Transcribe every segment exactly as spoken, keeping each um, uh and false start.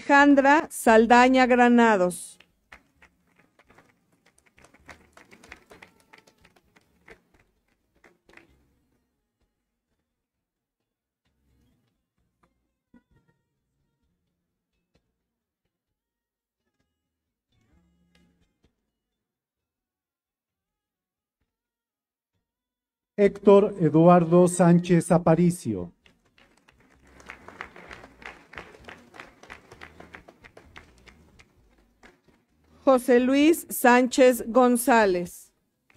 Alejandra Saldaña Granados. Héctor Eduardo Sánchez Aparicio. José Luis Sánchez González.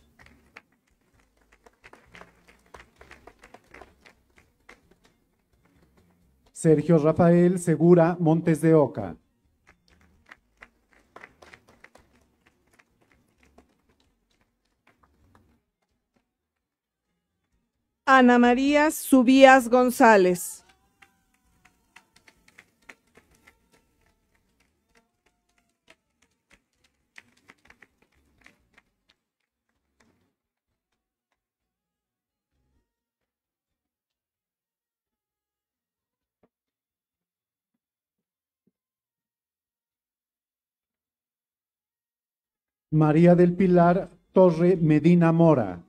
Sergio Rafael Segura Montes de Oca. Ana María Subías González. María del Pilar Torre Medina Mora.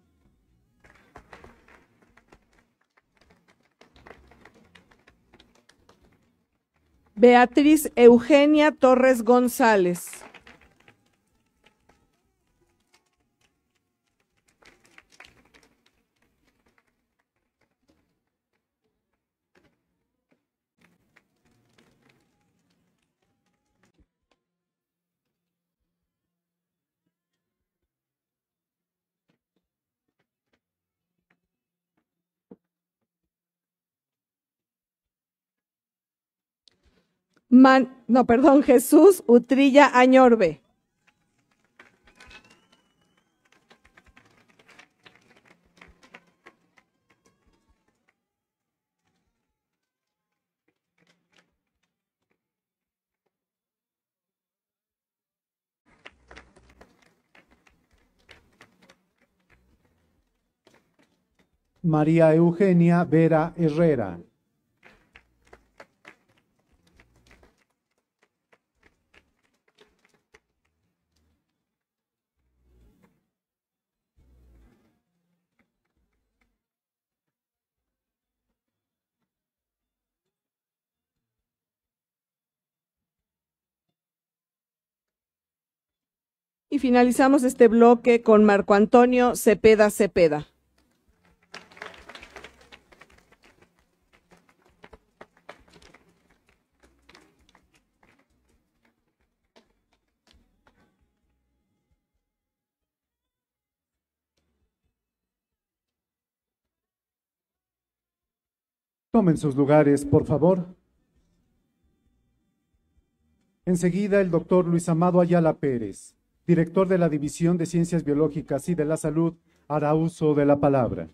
Beatriz Eugenia Torres González. Man, no, perdón, Jesús Utrilla Añorbe. María Eugenia Vera Herrera. Y finalizamos este bloque con Marco Antonio Cepeda Cepeda. Tomen sus lugares, por favor. Enseguida, el doctor Luis Amado Ayala Pérez, director de la División de Ciencias Biológicas y de la Salud, hará uso de la palabra.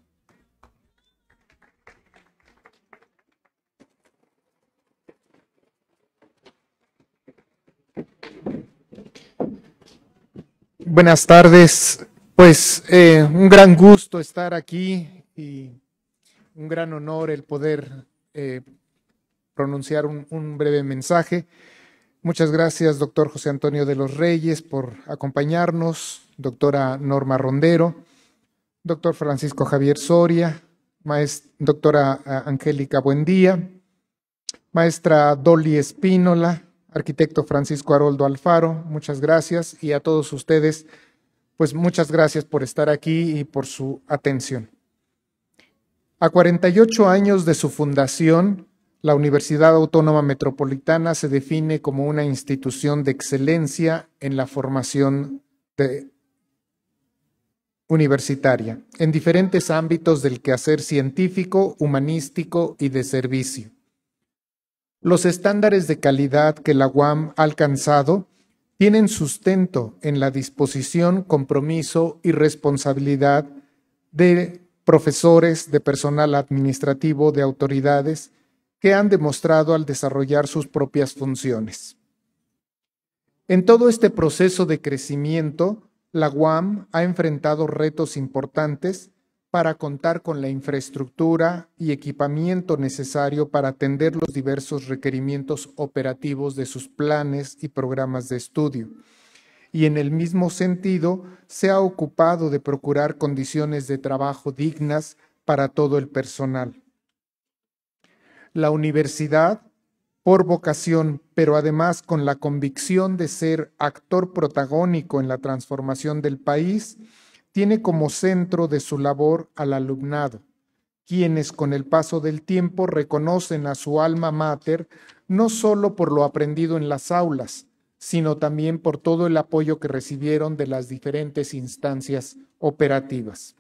Buenas tardes, pues eh, un gran gusto estar aquí y un gran honor el poder eh, pronunciar un, un breve mensaje. Muchas gracias, doctor José Antonio de los Reyes, por acompañarnos, doctora Norma Rondero, doctor Francisco Javier Soria, maestra, doctora Angélica Buendía, maestra Dolly Espínola, arquitecto Francisco Haroldo Alfaro, muchas gracias, y a todos ustedes, pues muchas gracias por estar aquí y por su atención. A cuarenta y ocho años de su fundación, la Universidad Autónoma Metropolitana se define como una institución de excelencia en la formación de, universitaria, en diferentes ámbitos del quehacer científico, humanístico y de servicio. Los estándares de calidad que la U A M ha alcanzado tienen sustento en la disposición, compromiso y responsabilidad de profesores, de personal administrativo, de autoridades que han demostrado al desarrollar sus propias funciones. En todo este proceso de crecimiento, la U A M ha enfrentado retos importantes para contar con la infraestructura y equipamiento necesario para atender los diversos requerimientos operativos de sus planes y programas de estudio. Y en el mismo sentido, se ha ocupado de procurar condiciones de trabajo dignas para todo el personal. La universidad, por vocación, pero además con la convicción de ser actor protagónico en la transformación del país, tiene como centro de su labor al alumnado, quienes con el paso del tiempo reconocen a su alma mater no solo por lo aprendido en las aulas, sino también por todo el apoyo que recibieron de las diferentes instancias operativas.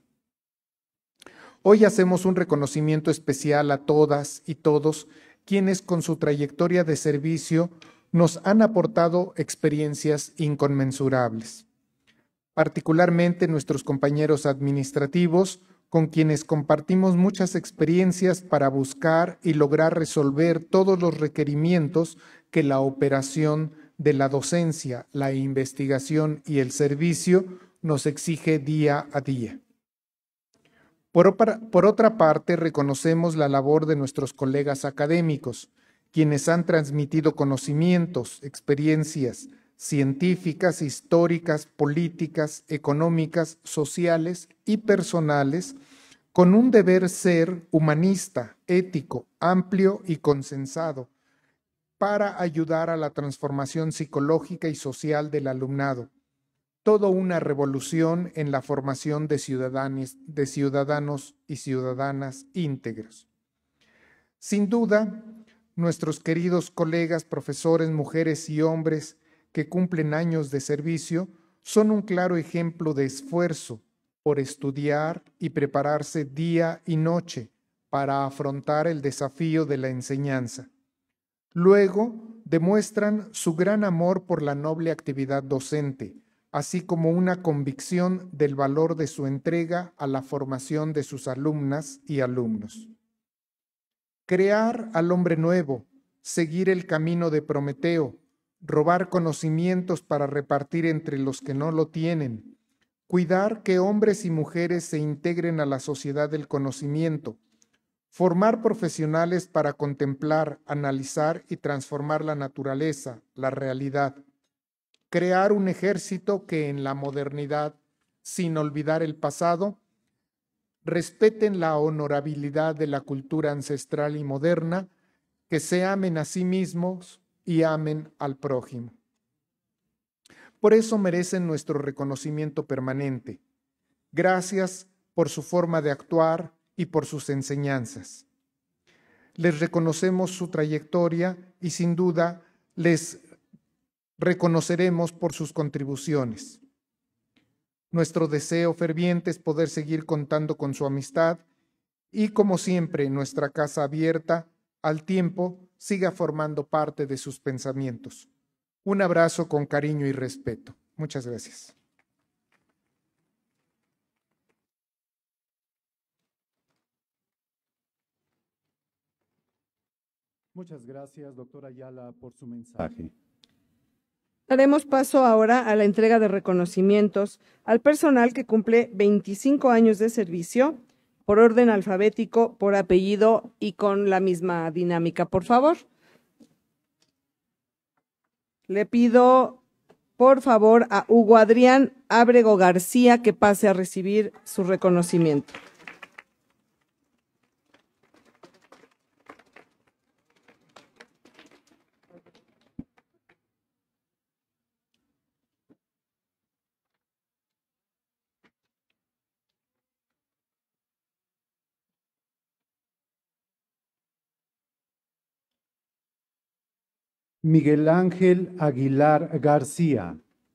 Hoy hacemos un reconocimiento especial a todas y todos quienes con su trayectoria de servicio nos han aportado experiencias inconmensurables. Particularmente nuestros compañeros administrativos, con quienes compartimos muchas experiencias para buscar y lograr resolver todos los requerimientos que la operación de la docencia, la investigación y el servicio nos exige día a día. Por, por otra parte, reconocemos la labor de nuestros colegas académicos, quienes han transmitido conocimientos, experiencias científicas, históricas, políticas, económicas, sociales y personales, con un deber ser humanista, ético, amplio y consensado, para ayudar a la transformación psicológica y social del alumnado. Toda una revolución en la formación de ciudadanos, de ciudadanos y ciudadanas íntegros. Sin duda, nuestros queridos colegas, profesores, mujeres y hombres que cumplen años de servicio son un claro ejemplo de esfuerzo por estudiar y prepararse día y noche para afrontar el desafío de la enseñanza. Luego, demuestran su gran amor por la noble actividad docente, así como una convicción del valor de su entrega a la formación de sus alumnas y alumnos. Crear al hombre nuevo, seguir el camino de Prometeo, robar conocimientos para repartir entre los que no lo tienen, cuidar que hombres y mujeres se integren a la sociedad del conocimiento, formar profesionales para contemplar, analizar y transformar la naturaleza, la realidad, crear un ejército que en la modernidad, sin olvidar el pasado, respeten la honorabilidad de la cultura ancestral y moderna, que se amen a sí mismos y amen al prójimo. Por eso merecen nuestro reconocimiento permanente. Gracias por su forma de actuar y por sus enseñanzas. Les reconocemos su trayectoria y sin duda les reconoceremos por sus contribuciones. Nuestro deseo ferviente es poder seguir contando con su amistad y, como siempre, nuestra casa abierta al tiempo siga formando parte de sus pensamientos. Un abrazo con cariño y respeto. Muchas gracias. Muchas gracias, doctora Ayala, por su mensaje. Daremos paso ahora a la entrega de reconocimientos al personal que cumple veinticinco años de servicio, por orden alfabético, por apellido y con la misma dinámica. Por favor. Le pido, por favor, a Hugo Adrián Ábrego García que pase a recibir su reconocimiento. Miguel Ángel Aguilar García.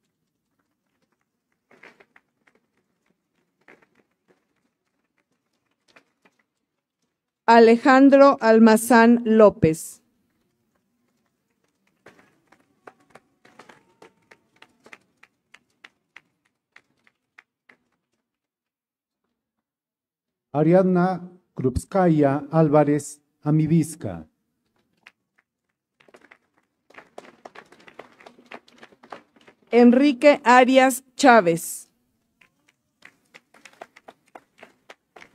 Alejandro Almazán López. Ariadna Krupskaya Álvarez Amibisca. Enrique Arias Chávez.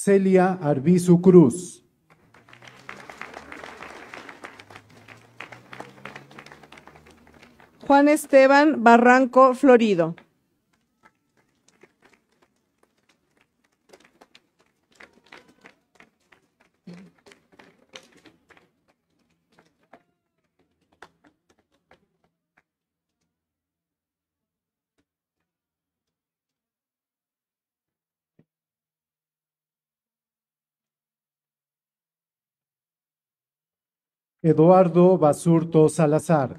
Celia Arbizu Cruz. Juan Esteban Barranco Florido. Eduardo Basurto Salazar.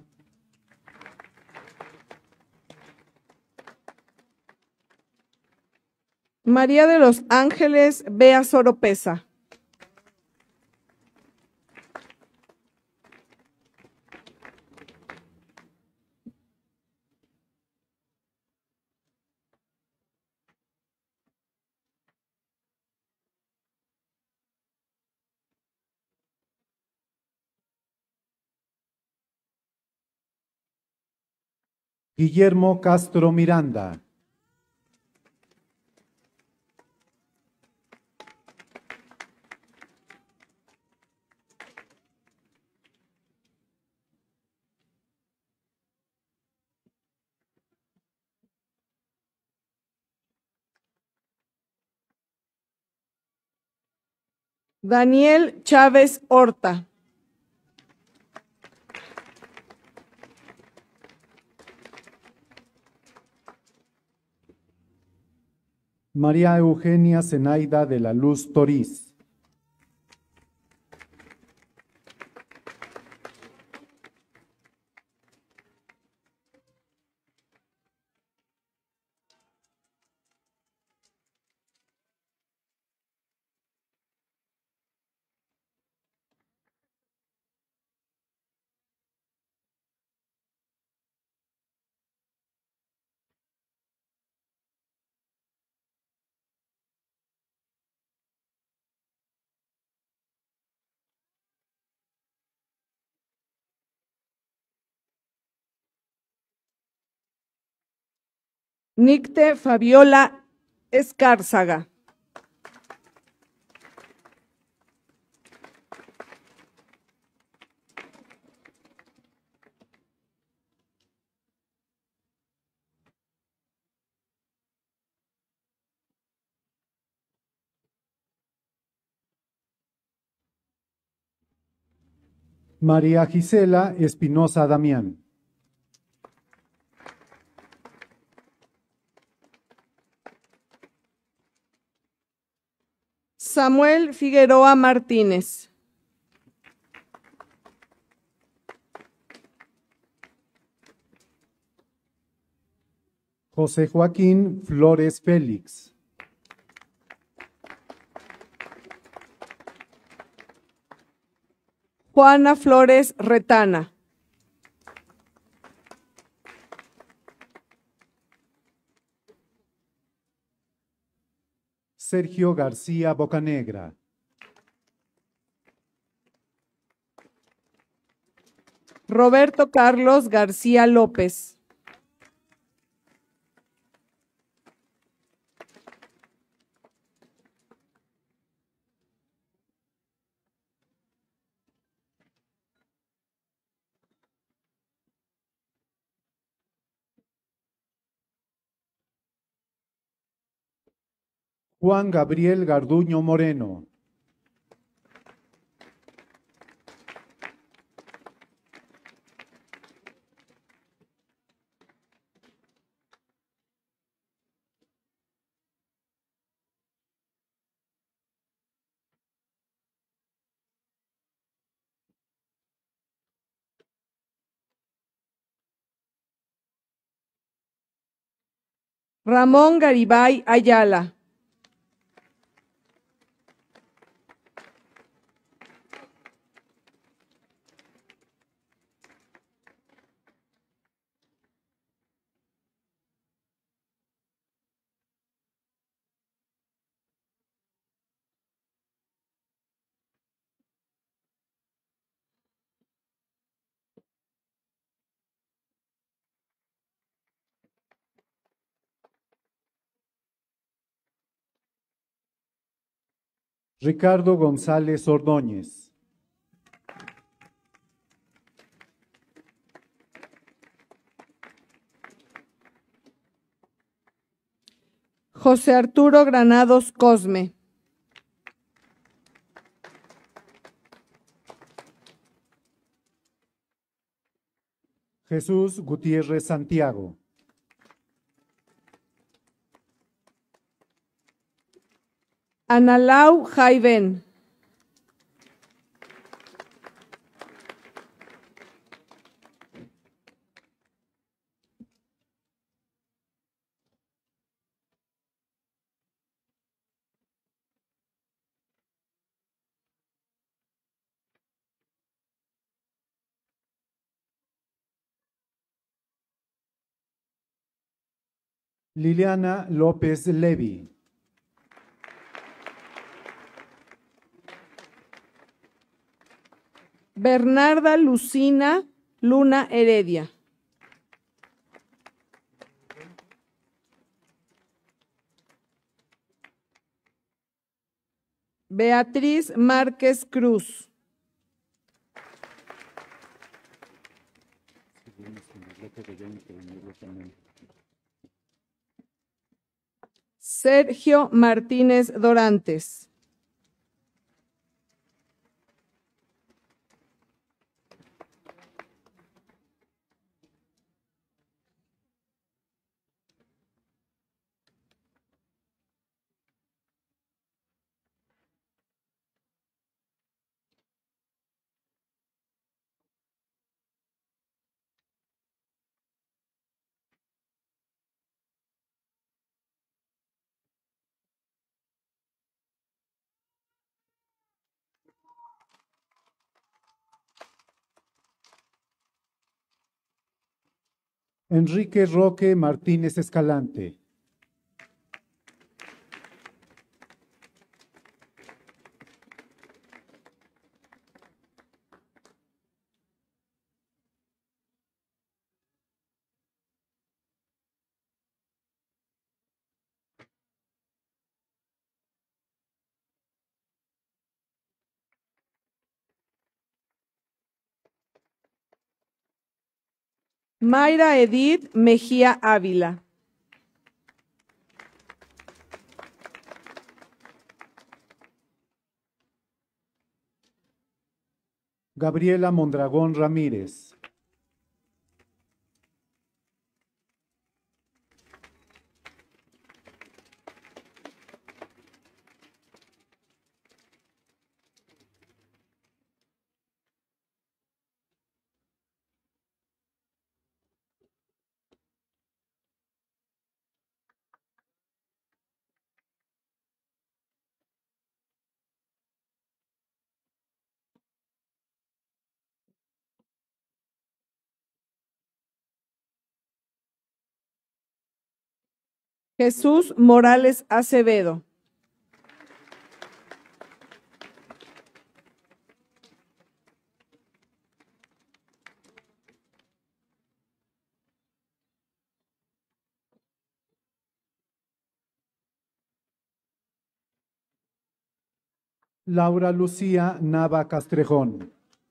María de los Ángeles Bea Soropesa. Guillermo Castro Miranda. Daniel Chávez Horta. María Eugenia Zenaida de la Luz Toriz. Nicte Fabiola Escárzaga. María Gisela Espinosa Damián. Samuel Figueroa Martínez. José Joaquín Flores Félix. Juana Flores Retana. Sergio García Bocanegra. Roberto Carlos García López. Juan Gabriel Garduño Moreno. Ramón Garibay Ayala. Ricardo González Ordóñez. José Arturo Granados Cosme. Jesús Gutiérrez Santiago. Analau Jaiben. Liliana López Levi. Bernarda Lucina Luna Heredia. Beatriz Márquez Cruz. Sergio Martínez Dorantes. Enrique Roque Martínez Escalante. Mayra Edith Mejía Ávila. Gabriela Mondragón Ramírez. Jesús Morales Acevedo. Laura Lucía Nava Castrejón.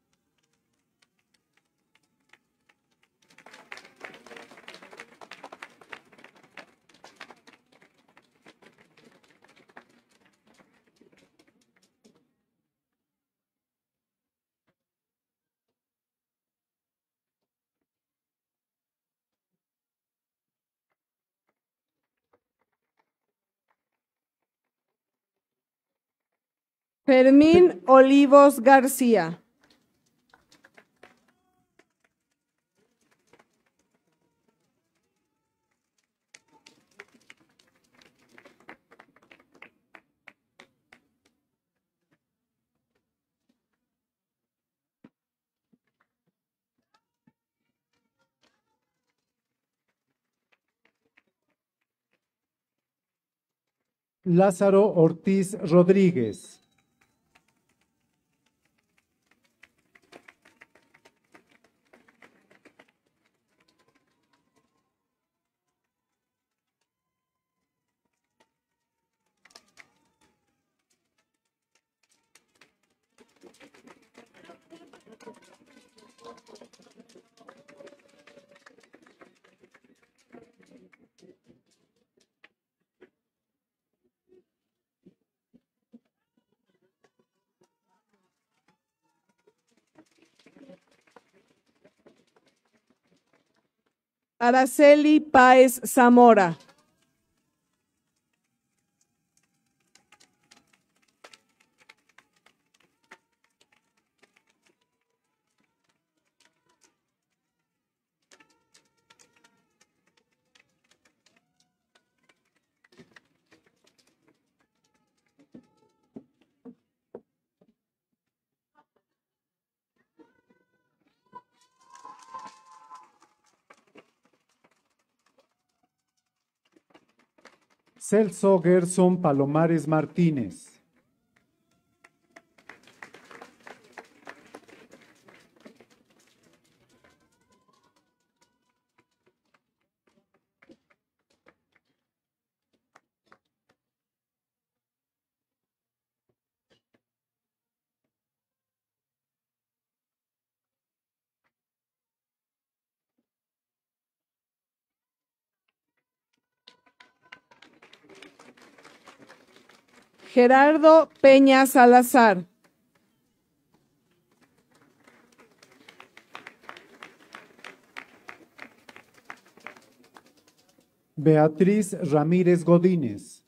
Fermín Olivos García. Lázaro Ortiz Rodríguez. Araceli Páez Zamora. Celso Gerson Palomares Martínez. Gerardo Peña Salazar. Beatriz Ramírez Godínez.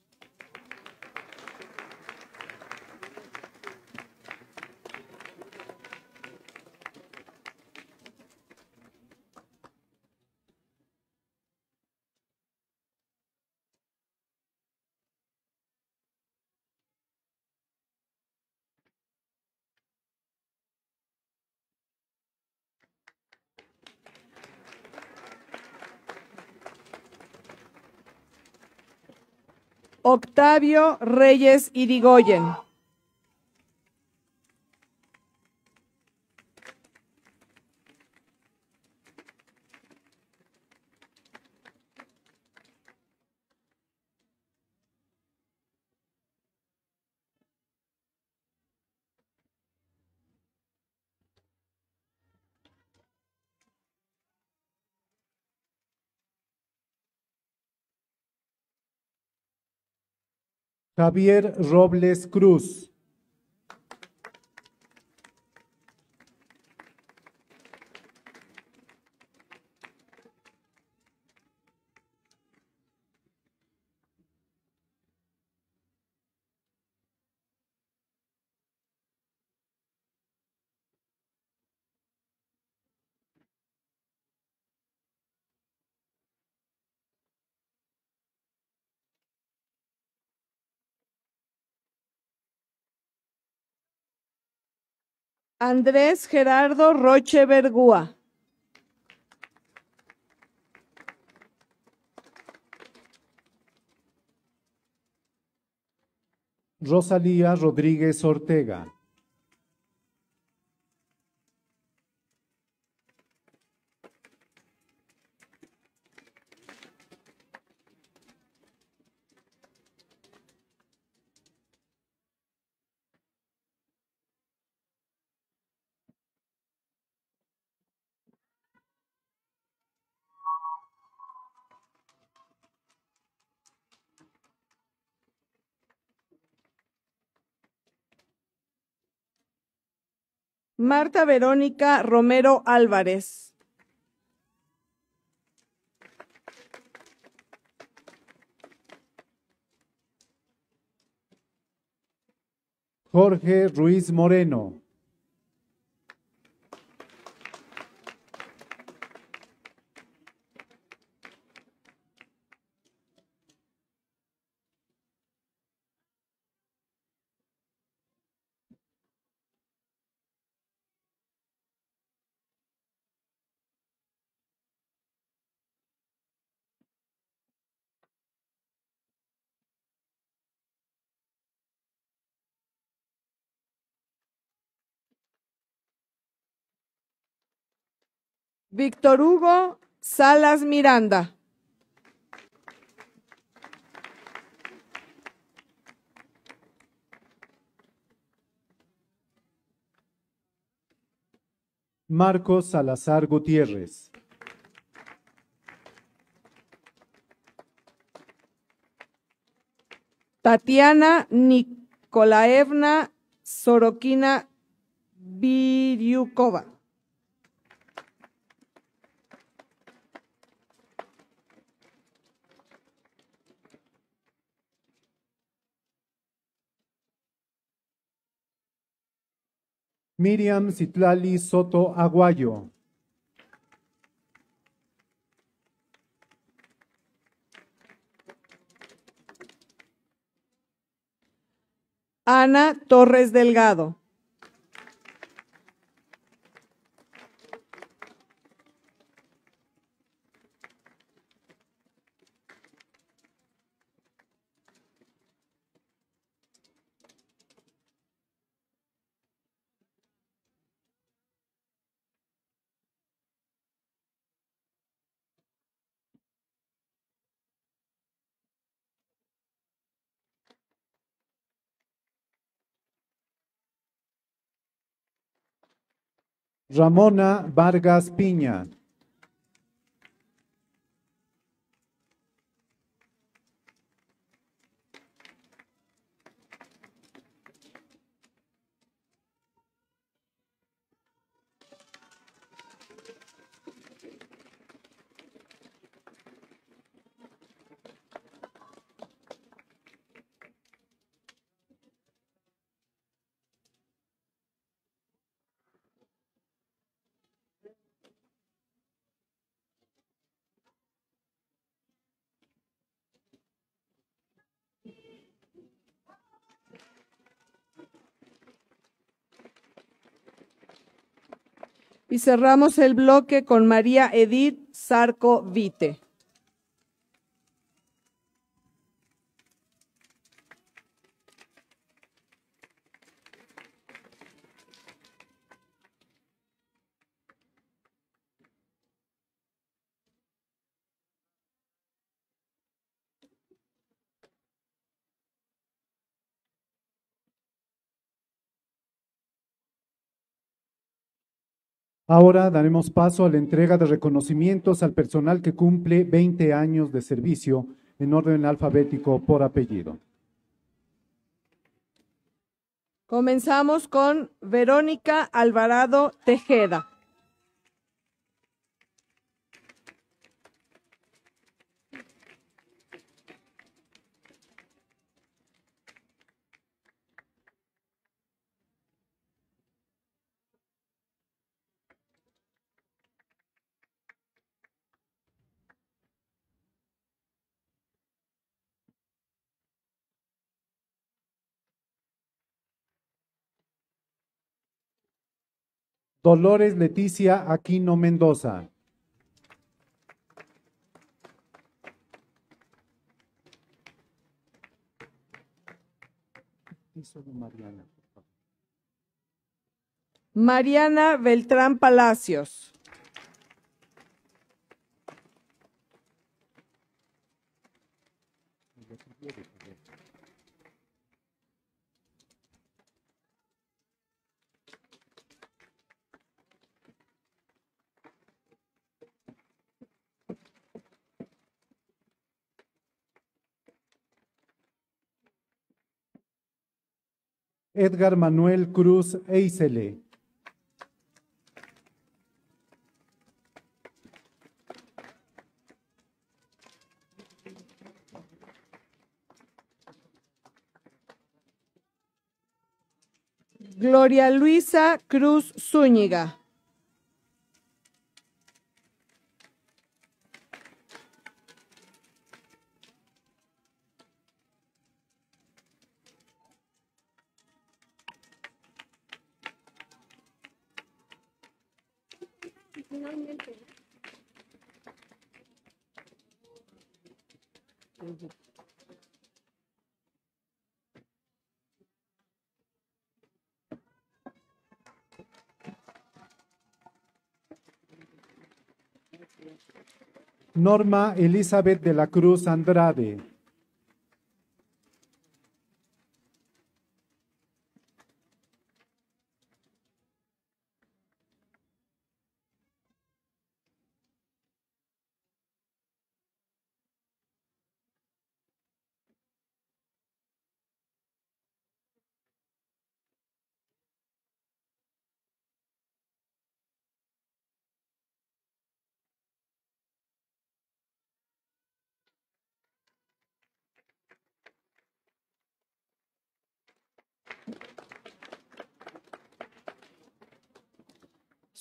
Octavio Reyes Irigoyen. Javier Robles Cruz. Andrés Gerardo Roche Vergúa. Rosalía Rodríguez Ortega. Marta Verónica Romero Álvarez. Jorge Ruiz Moreno. Víctor Hugo Salas Miranda. Marcos Salazar Gutiérrez. Tatiana Nikolaevna Sorokina Viriukova. Miriam Citlali Soto Aguayo. Ana Torres Delgado. Ramona Vargas Piña. Y cerramos el bloque con María Edith Zarco Vite. Ahora daremos paso a la entrega de reconocimientos al personal que cumple veinte años de servicio en orden alfabético por apellido. Comenzamos con Verónica Alvarado Tejeda. Dolores Leticia Aquino Mendoza. Mariana. Mariana Beltrán Palacios. Edgar Manuel Cruz Eisele. Gloria Luisa Cruz Zúñiga. Norma Elizabeth de la Cruz Andrade.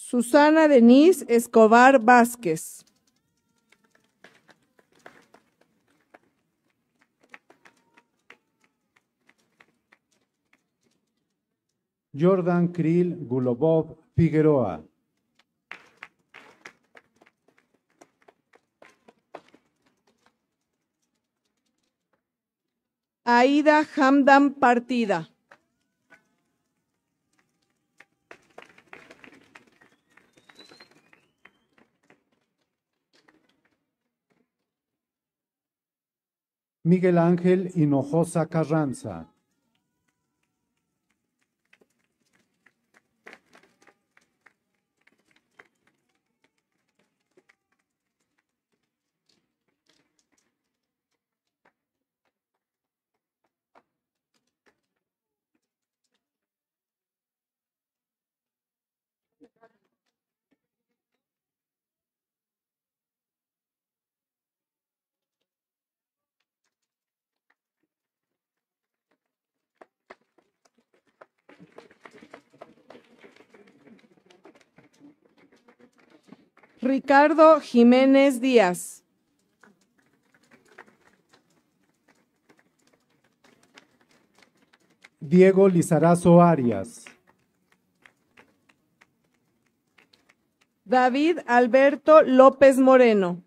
Susana Denise Escobar Vázquez. Jordan Krill Gulobov Figueroa. Aida Hamdan Partida. Miguel Ángel Hinojosa Carranza. Ricardo Jiménez Díaz. Diego Lizarazo Arias. David Alberto López Moreno.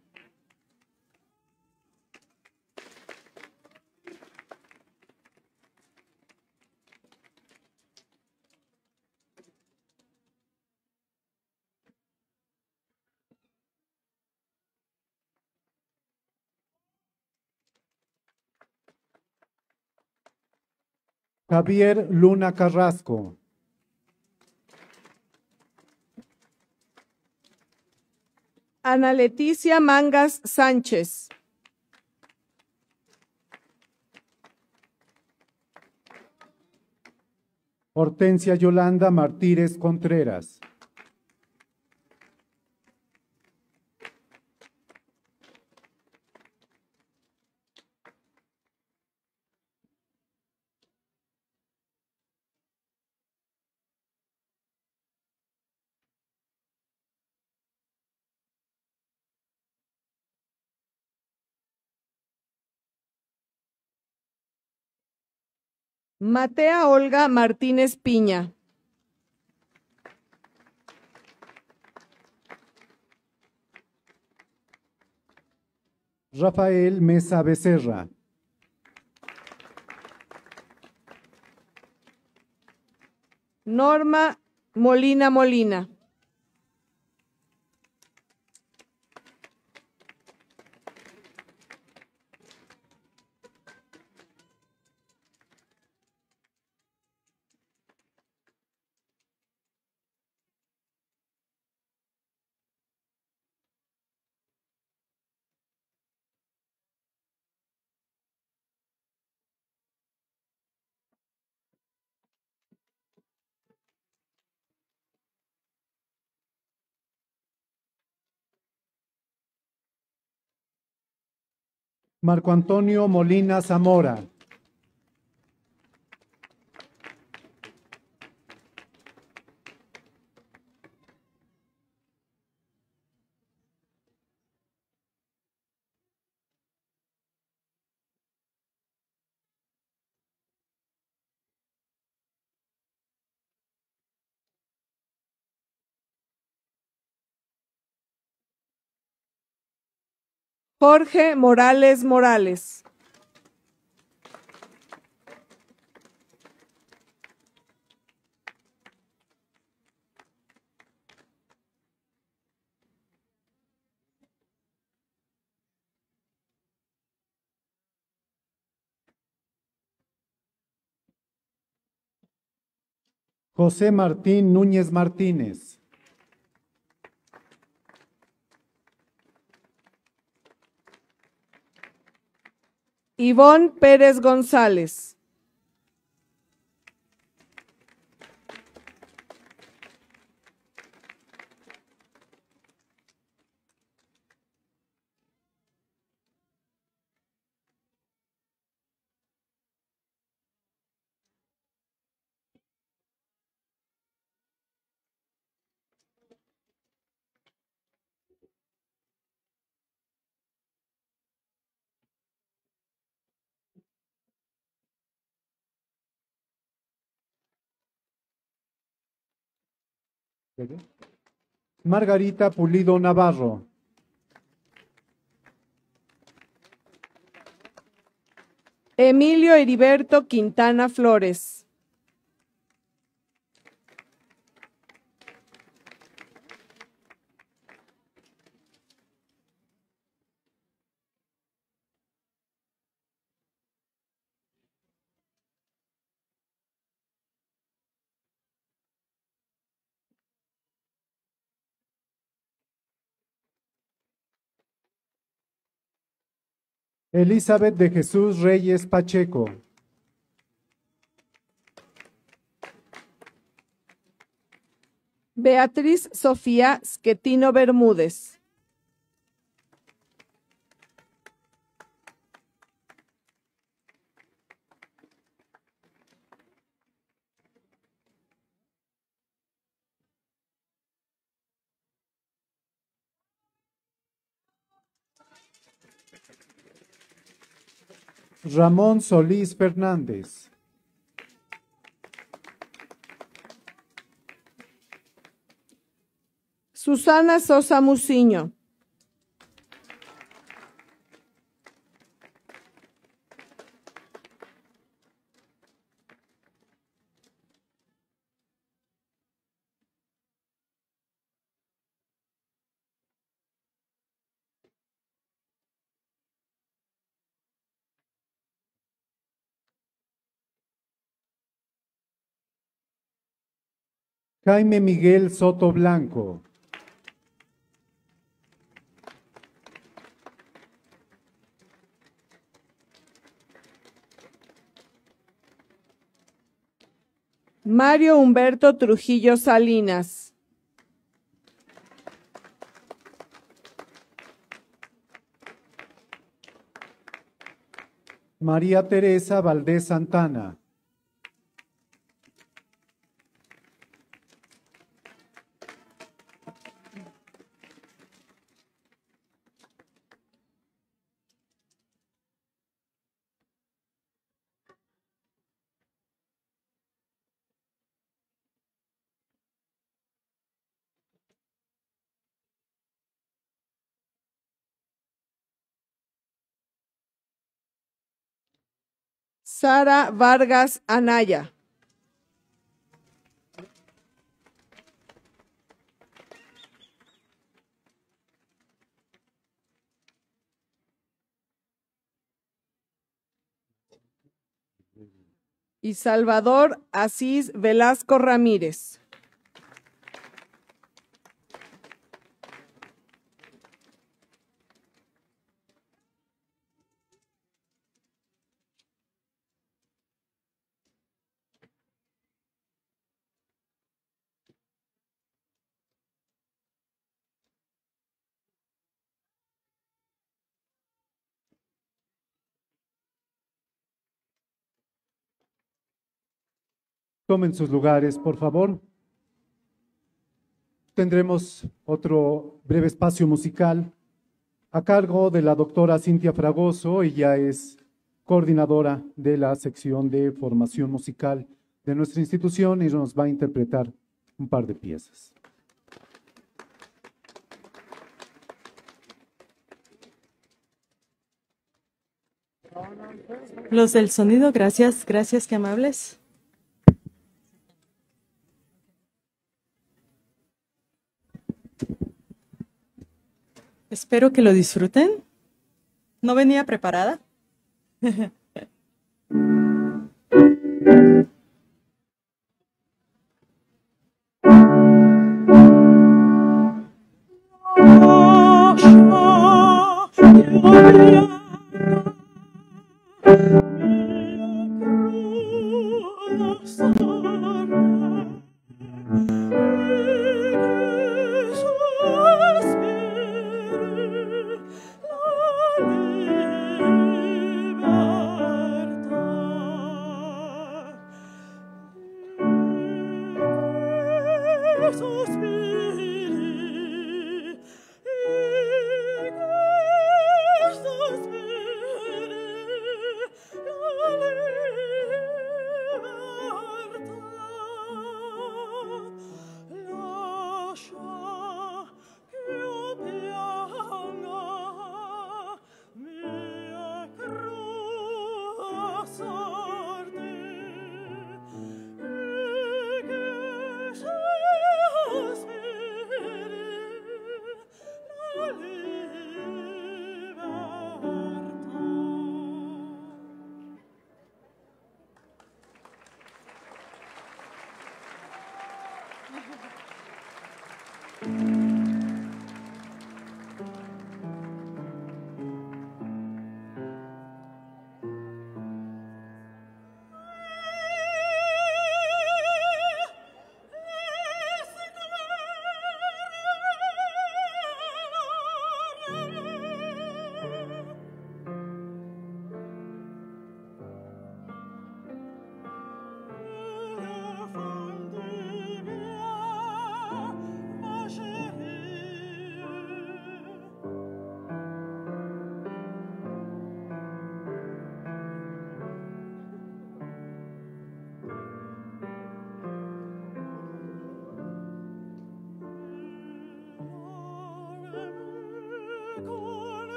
Javier Luna Carrasco. Ana Leticia Mangas Sánchez. Hortensia Yolanda Martínez Contreras. Matea Olga Martínez Piña. Rafael Mesa Becerra. Norma Molina Molina. Marco Antonio Molina Zamora. Jorge Morales Morales. José Martín Núñez Martínez. Ivonne Pérez González. Margarita Pulido Navarro. Emilio Heriberto Quintana Flores. Elizabeth de Jesús Reyes Pacheco. Beatriz Sofía Schettino Bermúdez. Ramón Solís Fernández. Susana Sosa Muciño. Jaime Miguel Soto Blanco. Mario Humberto Trujillo Salinas. María Teresa Valdés Santana. Sara Vargas Anaya. Y Salvador Asís Velasco Ramírez. Tomen sus lugares, por favor. Tendremos otro breve espacio musical a cargo de la doctora Cintia Fragoso. Ella es coordinadora de la sección de formación musical de nuestra institución y nos va a interpretar un par de piezas. Los del sonido, gracias, gracias, qué amables. Espero que lo disfruten. No venía preparada. La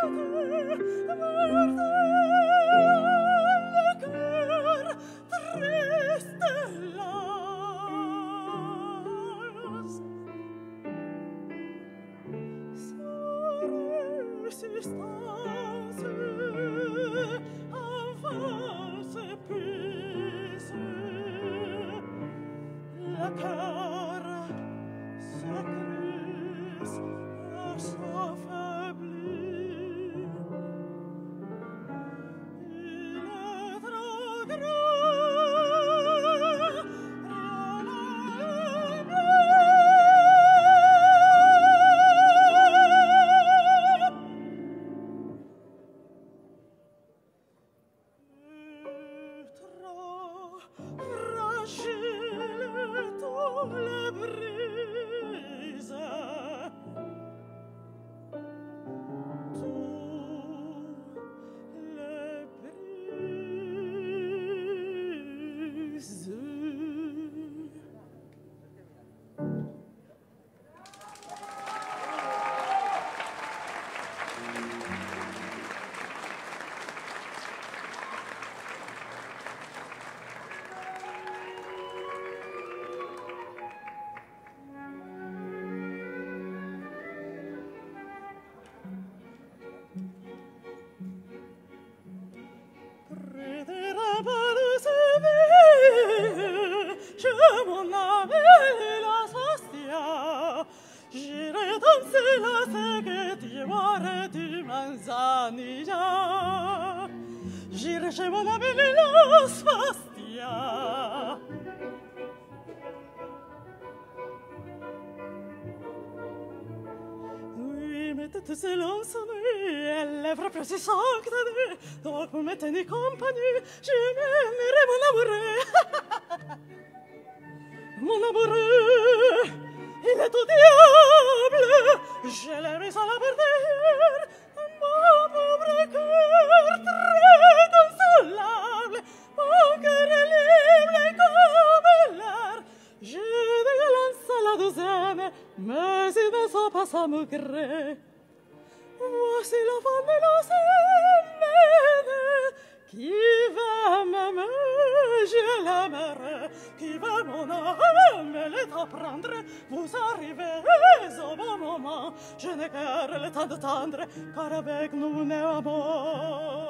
Si sanctade, donc vous mettez ni compagnie, je m'aimerai mon amoureux. Mon amoureux, il est au diable, je l'ai mis à la perdre. Mon pauvre cœur très consolable, mon cœur est libre comme l'air. Je lance à la douzaine, mais il ne sent pas ça me gré. Voici la femme de la semaine qui va m'aimer, je l'aimerai, qui va mon âme l'est apprendre. Vous arrivez au bon moment, je n'ai guère le temps d'attendre, car avec nous n'est amour.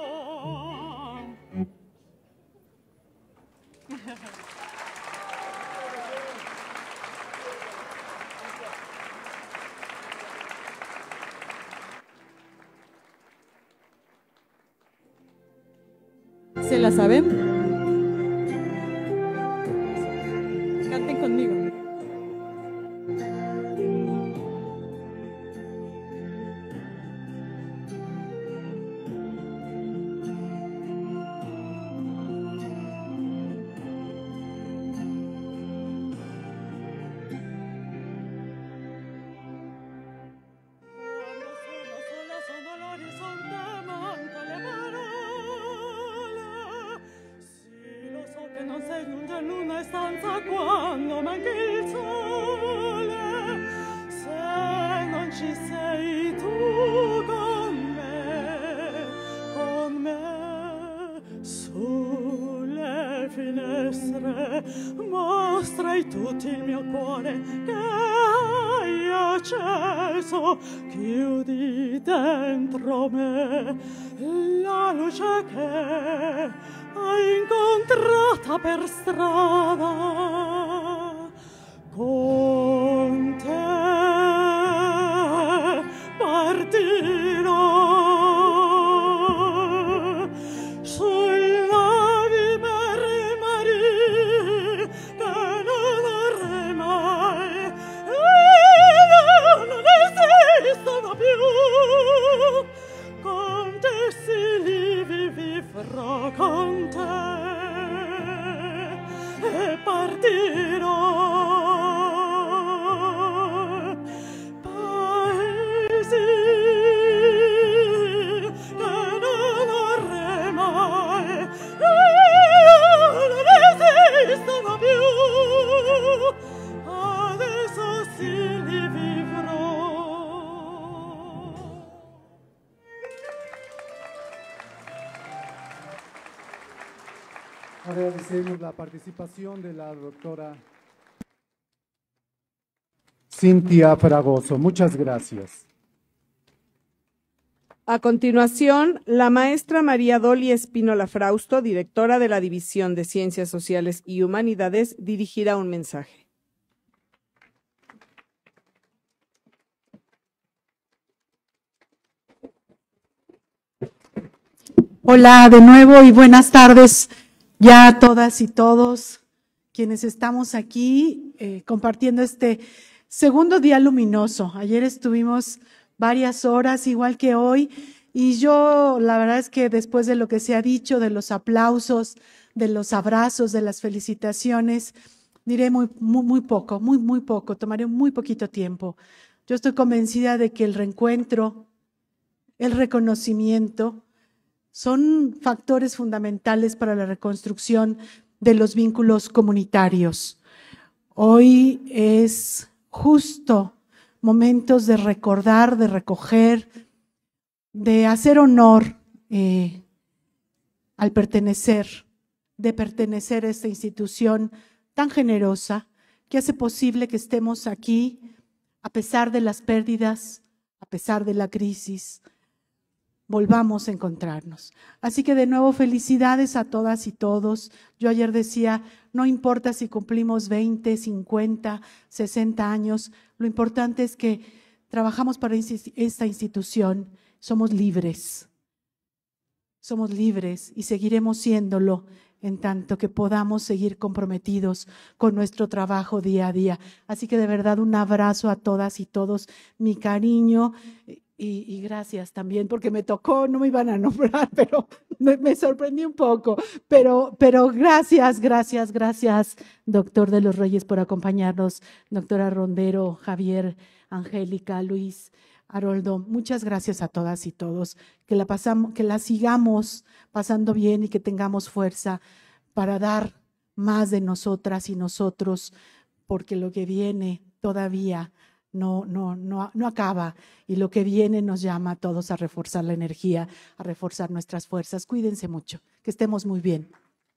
¿Se la saben? Canten conmigo. Quando manca il sole, se non ci sei tu con me, con me sulle finestre, mostrai tutto il mio cuore che hai acceso, chiudi dentro me la luce che hai incontrata per strada. Con te partirò sui navi per mari che non avrei mai e non esistono più. Con te si li vivivrò con te e partirò Agradecemos la participación de la doctora Cintia Fragoso. Muchas gracias. A continuación, la maestra María Doli Espínola Frausto, directora de la División de Ciencias Sociales y Humanidades, dirigirá un mensaje. Hola de nuevo y buenas tardes ya a todas y todos quienes estamos aquí eh, compartiendo este segundo día luminoso. Ayer estuvimos varias horas, igual que hoy, y yo la verdad es que después de lo que se ha dicho, de los aplausos, de los abrazos, de las felicitaciones, diré muy, muy, muy poco, muy, muy poco, tomaré muy poquito tiempo. Yo estoy convencida de que el reencuentro, el reconocimiento, son factores fundamentales para la reconstrucción de los vínculos comunitarios. Hoy es justo momentos de recordar, de recoger, de hacer honor eh, al pertenecer, de pertenecer a esta institución tan generosa que hace posible que estemos aquí a pesar de las pérdidas, a pesar de la crisis, volvamos a encontrarnos. Así que de nuevo felicidades a todas y todos. Yo ayer decía, no importa si cumplimos veinte, cincuenta, sesenta años, lo importante es que trabajamos para esta institución, somos libres, somos libres y seguiremos siéndolo en tanto que podamos seguir comprometidos con nuestro trabajo día a día. Así que de verdad un abrazo a todas y todos, mi cariño. Y, y gracias también, porque me tocó, no me iban a nombrar, pero me, me sorprendí un poco. Pero, pero gracias, gracias, gracias, doctor de los Reyes, por acompañarnos, doctora Rondero, Javier, Angélica, Luis, Haroldo. Muchas gracias a todas y todos. Que la, pasamos, que la sigamos pasando bien y que tengamos fuerza para dar más de nosotras y nosotros, porque lo que viene todavía No, no, no, no acaba y lo que viene nos llama a todos a reforzar la energía, a reforzar nuestras fuerzas. Cuídense mucho, que estemos muy bien.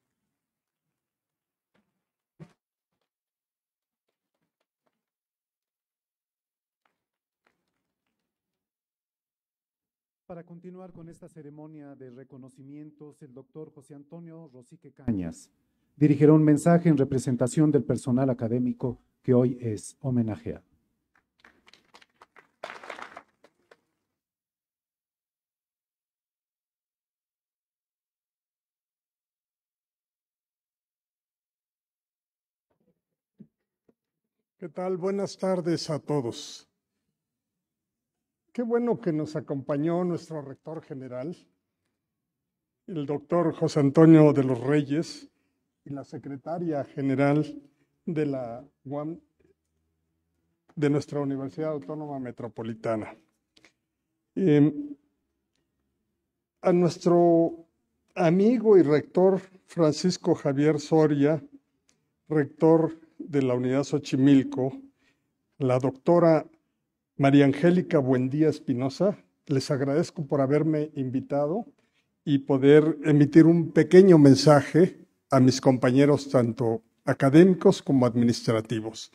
Para continuar con esta ceremonia de reconocimientos, el doctor José Antonio Rosique Cañas dirigirá un mensaje en representación del personal académico que hoy es homenajeado. ¿Qué tal? Buenas tardes a todos. Qué bueno que nos acompañó nuestro rector general, el doctor José Antonio de los Reyes, y la secretaria general de la U A M, de nuestra Universidad Autónoma Metropolitana. Eh, a nuestro amigo y rector Francisco Javier Soria, rector de la Unidad Xochimilco, la doctora María Angélica Buendía Espinosa, les agradezco por haberme invitado y poder emitir un pequeño mensaje a mis compañeros, tanto académicos como administrativos.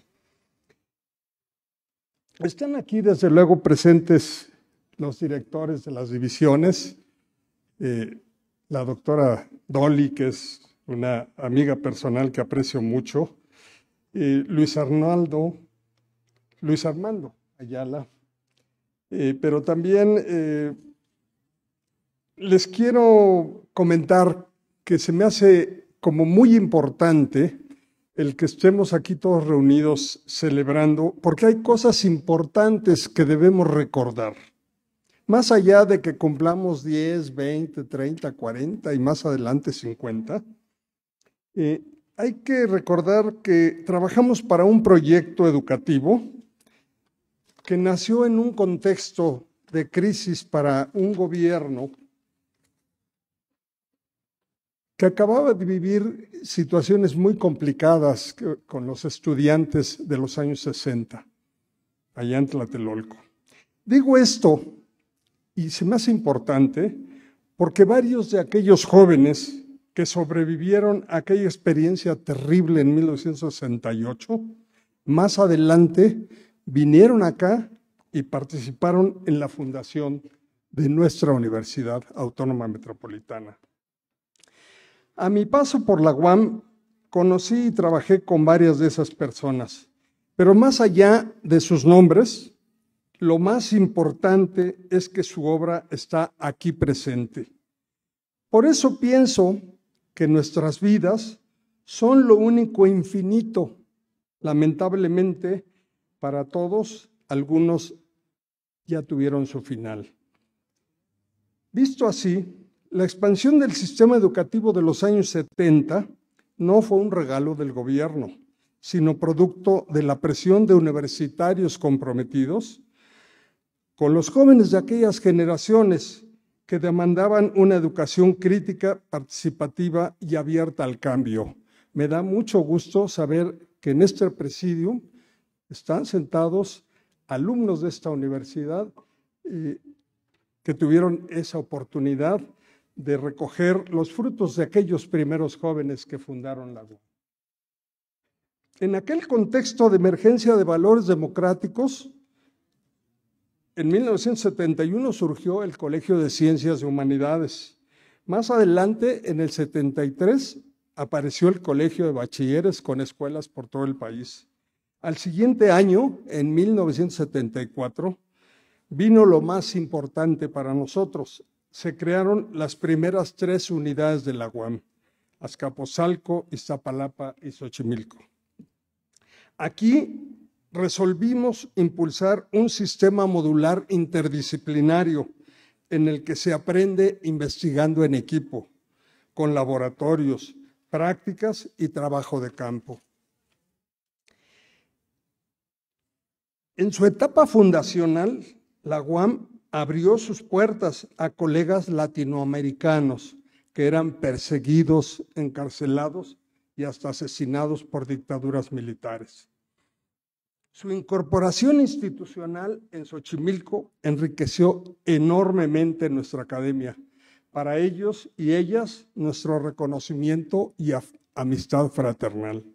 Están aquí, desde luego, presentes los directores de las divisiones, eh, la doctora Doli, que es una amiga personal que aprecio mucho, Eh, Luis Arnaldo, Luis Armando Ayala, eh, pero también eh, les quiero comentar que se me hace como muy importante el que estemos aquí todos reunidos celebrando, porque hay cosas importantes que debemos recordar. Más allá de que cumplamos diez, veinte, treinta, cuarenta y más adelante cincuenta, eh, hay que recordar que trabajamos para un proyecto educativo que nació en un contexto de crisis para un gobierno que acababa de vivir situaciones muy complicadas con los estudiantes de los años sesenta, allá en Tlatelolco. Digo esto, y se me hace importante, porque varios de aquellos jóvenes que sobrevivieron a aquella experiencia terrible en mil novecientos sesenta y ocho, más adelante vinieron acá y participaron en la fundación de nuestra Universidad Autónoma Metropolitana. A mi paso por la U A M, conocí y trabajé con varias de esas personas, pero más allá de sus nombres, lo más importante es que su obra está aquí presente. Por eso pienso que nuestras vidas son lo único infinito. Lamentablemente, para todos, algunos ya tuvieron su final. Visto así, la expansión del sistema educativo de los años setenta no fue un regalo del gobierno, sino producto de la presión de universitarios comprometidos con los jóvenes de aquellas generaciones que demandaban una educación crítica, participativa y abierta al cambio. Me da mucho gusto saber que en este presidium están sentados alumnos de esta universidad eh, que tuvieron esa oportunidad de recoger los frutos de aquellos primeros jóvenes que fundaron la U A M. En aquel contexto de emergencia de valores democráticos, en mil novecientos setenta y uno surgió el Colegio de Ciencias y Humanidades. Más adelante, en el setenta y tres, apareció el Colegio de Bachilleres con escuelas por todo el país. Al siguiente año, en mil novecientos setenta y cuatro, vino lo más importante para nosotros. Se crearon las primeras tres unidades de la U A M, Azcapotzalco, Iztapalapa y Xochimilco. Aquí resolvimos impulsar un sistema modular interdisciplinario en el que se aprende investigando en equipo, con laboratorios, prácticas y trabajo de campo. En su etapa fundacional, la U A M abrió sus puertas a colegas latinoamericanos que eran perseguidos, encarcelados y hasta asesinados por dictaduras militares. Su incorporación institucional en Xochimilco enriqueció enormemente nuestra academia. Para ellos y ellas, nuestro reconocimiento y amistad fraternal.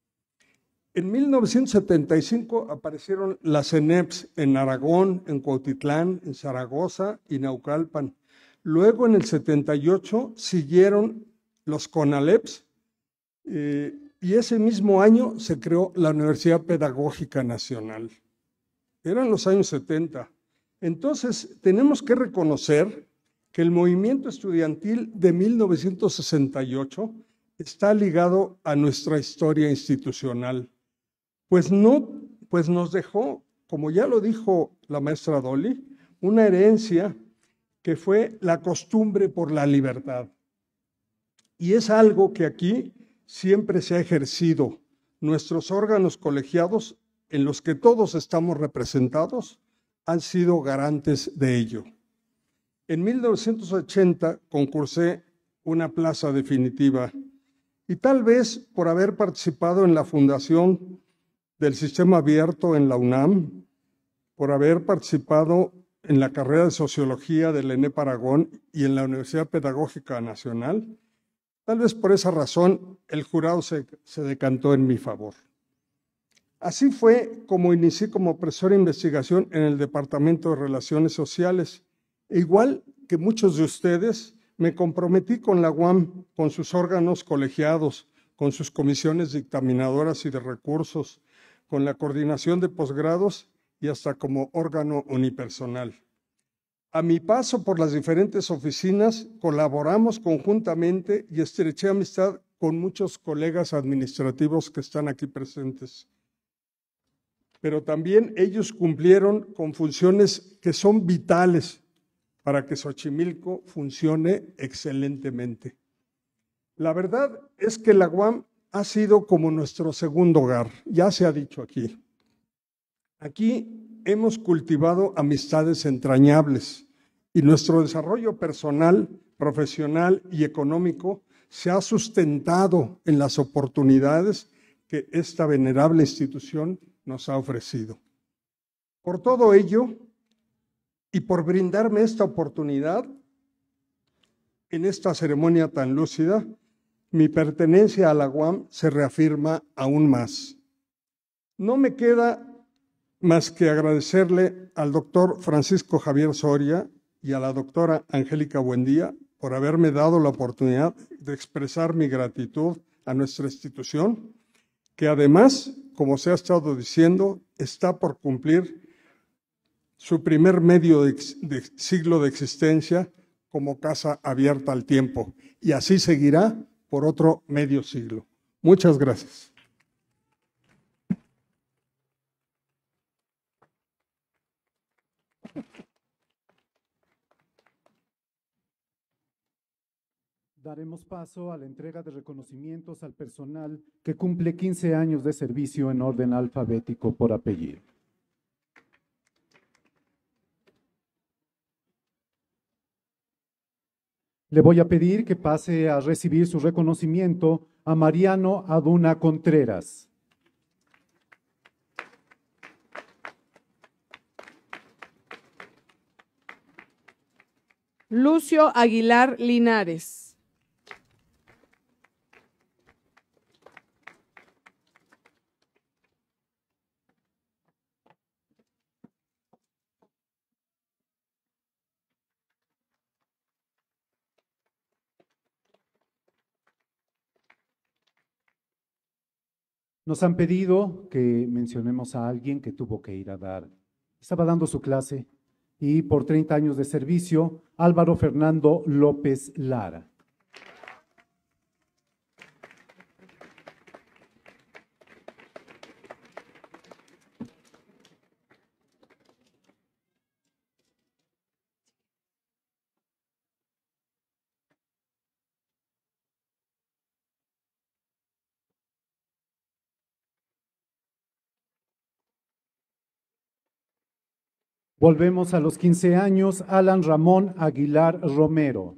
En mil novecientos setenta y cinco aparecieron las C E N E Ps en Aragón, en Cuautitlán, en Zaragoza y Naucalpan. Luego, en el setenta y ocho, siguieron los CONALEPs, eh, y ese mismo año se creó la Universidad Pedagógica Nacional. Eran los años setenta. Entonces, tenemos que reconocer que el movimiento estudiantil de mil novecientos sesenta y ocho está ligado a nuestra historia institucional, pues, no, pues nos dejó, como ya lo dijo la maestra Dolly, una herencia que fue la costumbre por la libertad. Y es algo que aquí siempre se ha ejercido. Nuestros órganos colegiados, en los que todos estamos representados, han sido garantes de ello. En mil novecientos ochenta concursé una plaza definitiva y tal vez por haber participado en la fundación del Sistema Abierto en la UNAM, por haber participado en la carrera de Sociología del ENEP Aragón y en la Universidad Pedagógica Nacional, tal vez por esa razón el jurado se, se decantó en mi favor. Así fue como inicié como profesor de investigación en el Departamento de Relaciones Sociales. E igual que muchos de ustedes, me comprometí con la U A M, con sus órganos colegiados, con sus comisiones dictaminadoras y de recursos, con la coordinación de posgrados y hasta como órgano unipersonal. A mi paso por las diferentes oficinas, colaboramos conjuntamente y estreché amistad con muchos colegas administrativos que están aquí presentes. Pero también ellos cumplieron con funciones que son vitales para que Xochimilco funcione excelentemente. La verdad es que la U A M ha sido como nuestro segundo hogar, ya se ha dicho aquí. Aquí hemos cultivado amistades entrañables y nuestro desarrollo personal, profesional y económico se ha sustentado en las oportunidades que esta venerable institución nos ha ofrecido. Por todo ello, y por brindarme esta oportunidad en esta ceremonia tan lúcida, mi pertenencia a la U A M se reafirma aún más. No me queda más que agradecerle al doctor Francisco Javier Soria y a la doctora Angélica Buendía por haberme dado la oportunidad de expresar mi gratitud a nuestra institución, que además, como se ha estado diciendo, está por cumplir su primer medio de, de siglo de existencia como casa abierta al tiempo, y así seguirá por otro medio siglo. Muchas gracias. Daremos paso a la entrega de reconocimientos al personal que cumple quince años de servicio en orden alfabético por apellido. Le voy a pedir que pase a recibir su reconocimiento a Mariano Aduna Contreras. Lucio Aguilar Linares. Nos han pedido que mencionemos a alguien que tuvo que ir a dar, estaba dando su clase, y por treinta años de servicio, Álvaro Fernando López Lara. Volvemos a los quince años, Alan Ramón Aguilar Romero.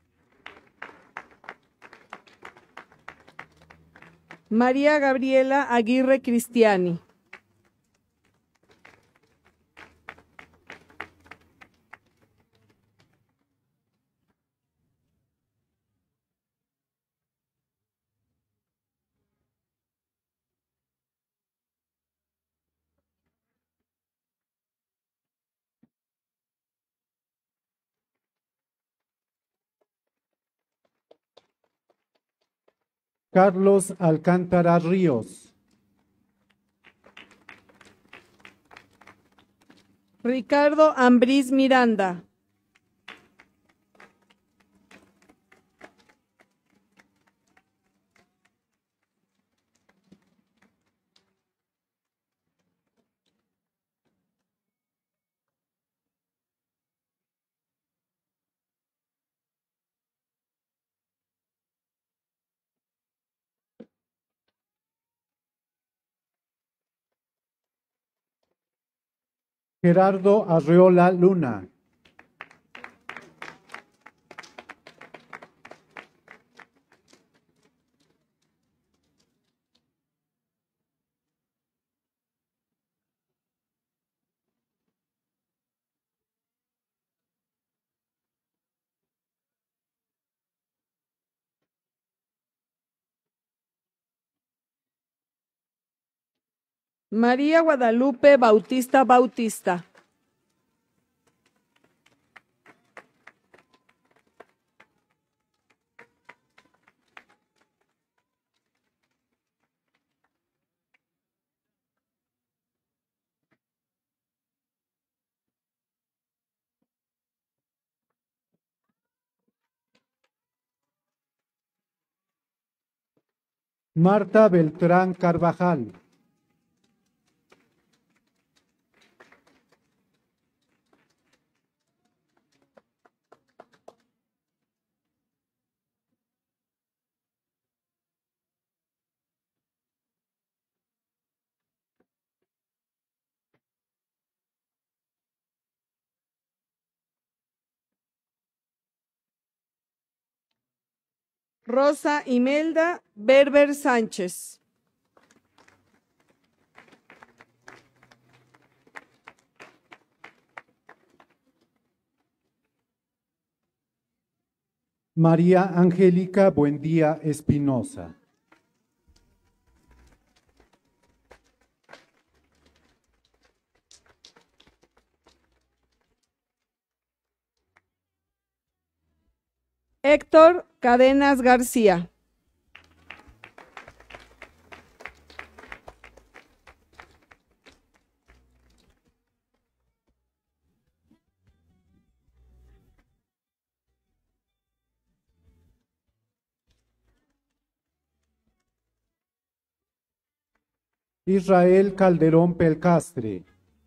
María Gabriela Aguirre Cristiani. Carlos Alcántara Ríos. Ricardo Ambriz Miranda. Gerardo Arreola Luna. María Guadalupe Bautista Bautista. Marta Beltrán Carvajal. Rosa Imelda Berber Sánchez. María Angélica Buendía Espinosa. Héctor Cadenas García. Israel Calderón Pelcastre.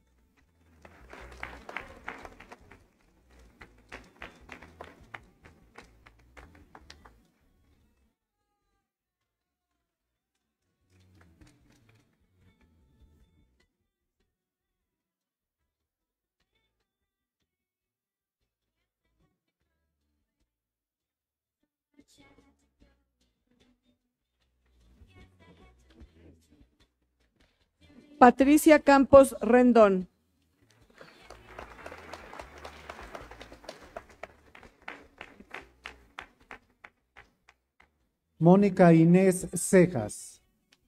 Patricia Campos Rendón. Mónica Inés Cejas.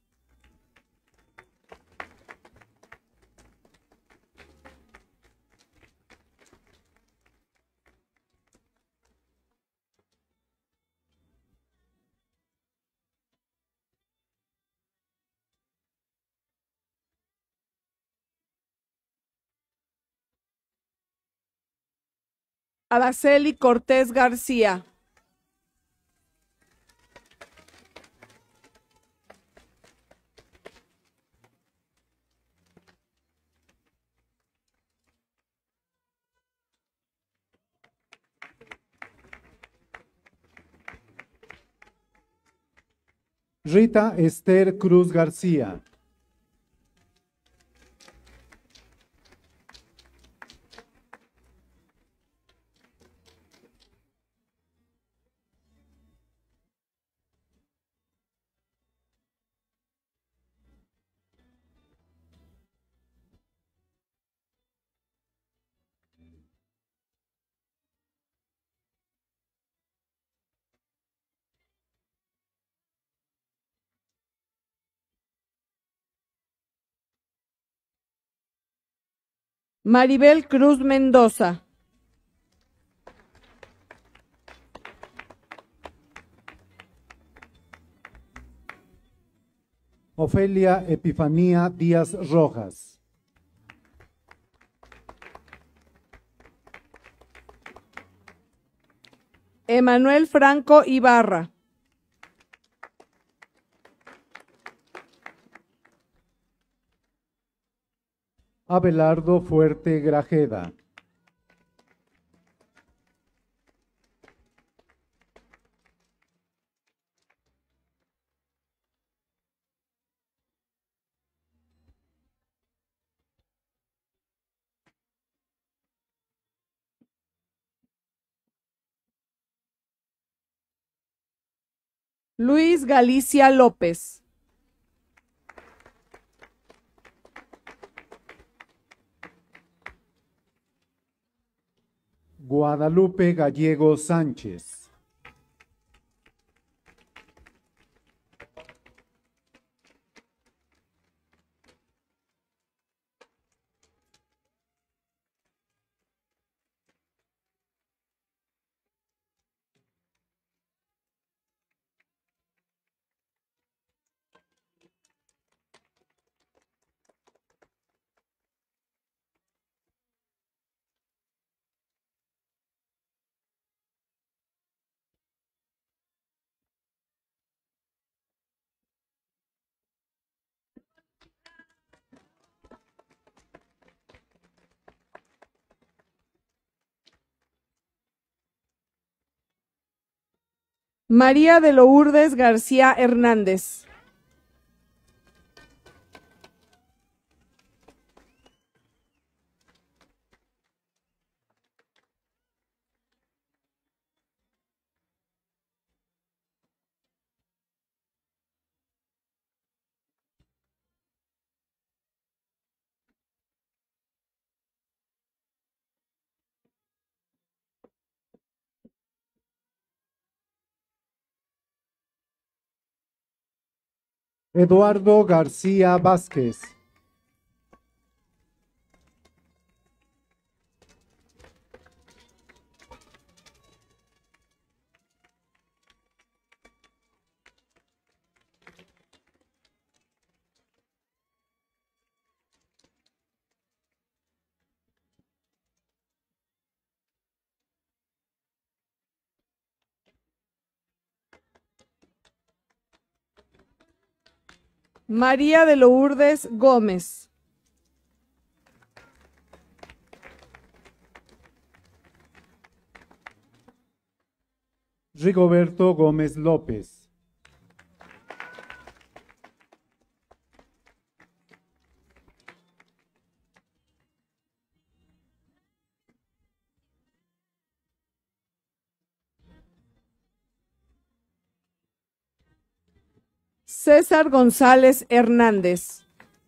Araceli Cortés García. Rita Esther Cruz García. Maribel Cruz Mendoza. Ofelia Epifanía Díaz Rojas. Emanuel Franco Ibarra. Abelardo Fuerte Grajeda. Luis Galicia López. Guadalupe Gallego Sánchez. María de Lourdes García Hernández. Eduardo García Vázquez. María de Lourdes Gómez. Rigoberto Gómez López. César González Hernández.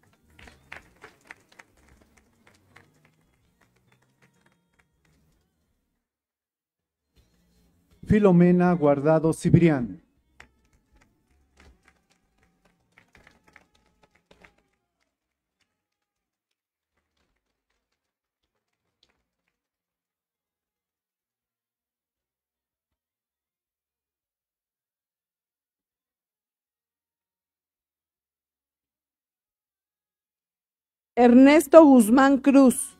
Filomena Guardado Cibrián. Ernesto Guzmán Cruz.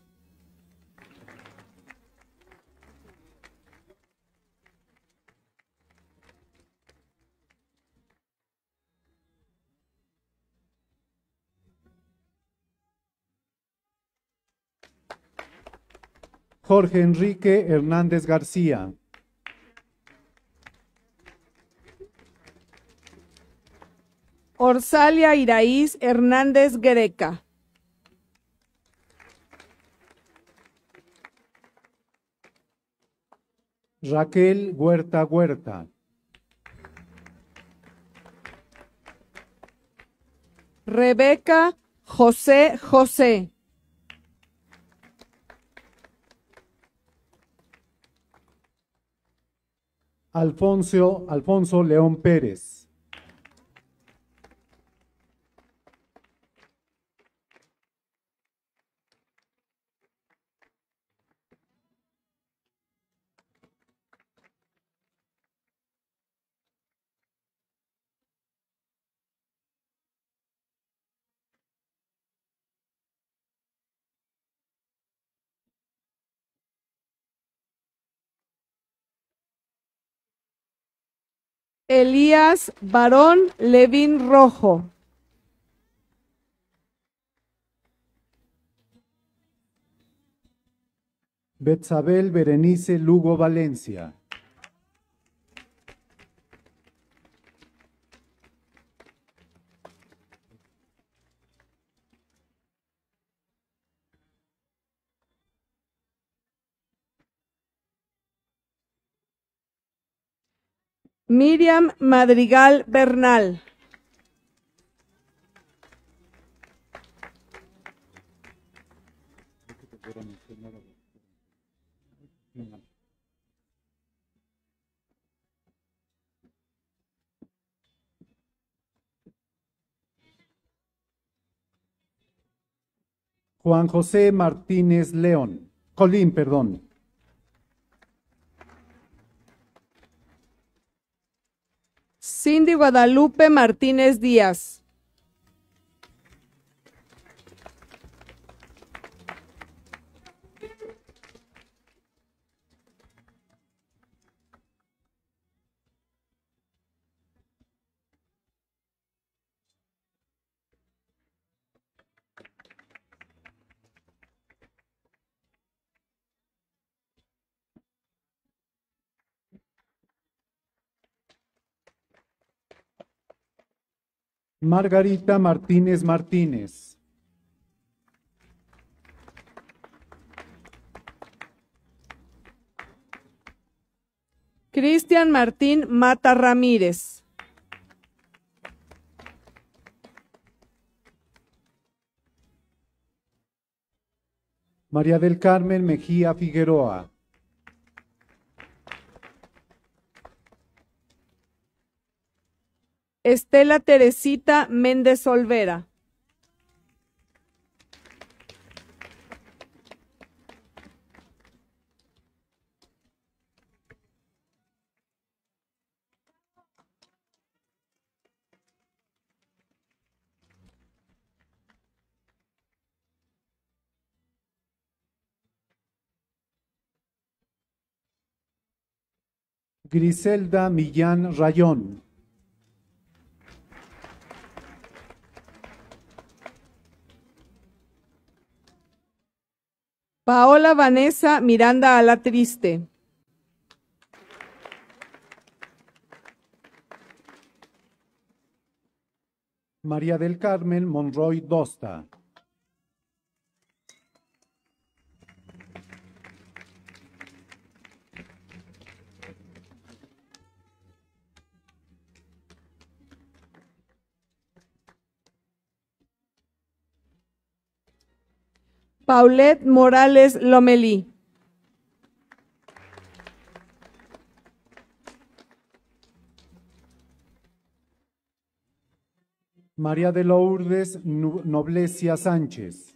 Jorge Enrique Hernández García. Orsalia Iraíz Hernández Greca. Raquel Huerta Huerta. Rebeca José José. Alfonso, Alfonso León Pérez. Elías Barón Levín Rojo. Betsabel Berenice Lugo Valencia. Miriam Madrigal Bernal. Juan José Martínez León. Colín, perdón. Cindy Guadalupe Martínez Díaz. Margarita Martínez Martínez. Cristian Martín Mata Ramírez. María del Carmen Mejía Figueroa. Estela Teresita Méndez Olvera. Griselda Millán Rayón. Paola Vanessa Miranda Alatriste. María del Carmen Monroy Dosta. Paulette Morales Lomelí. María de Lourdes Noblecia Sánchez.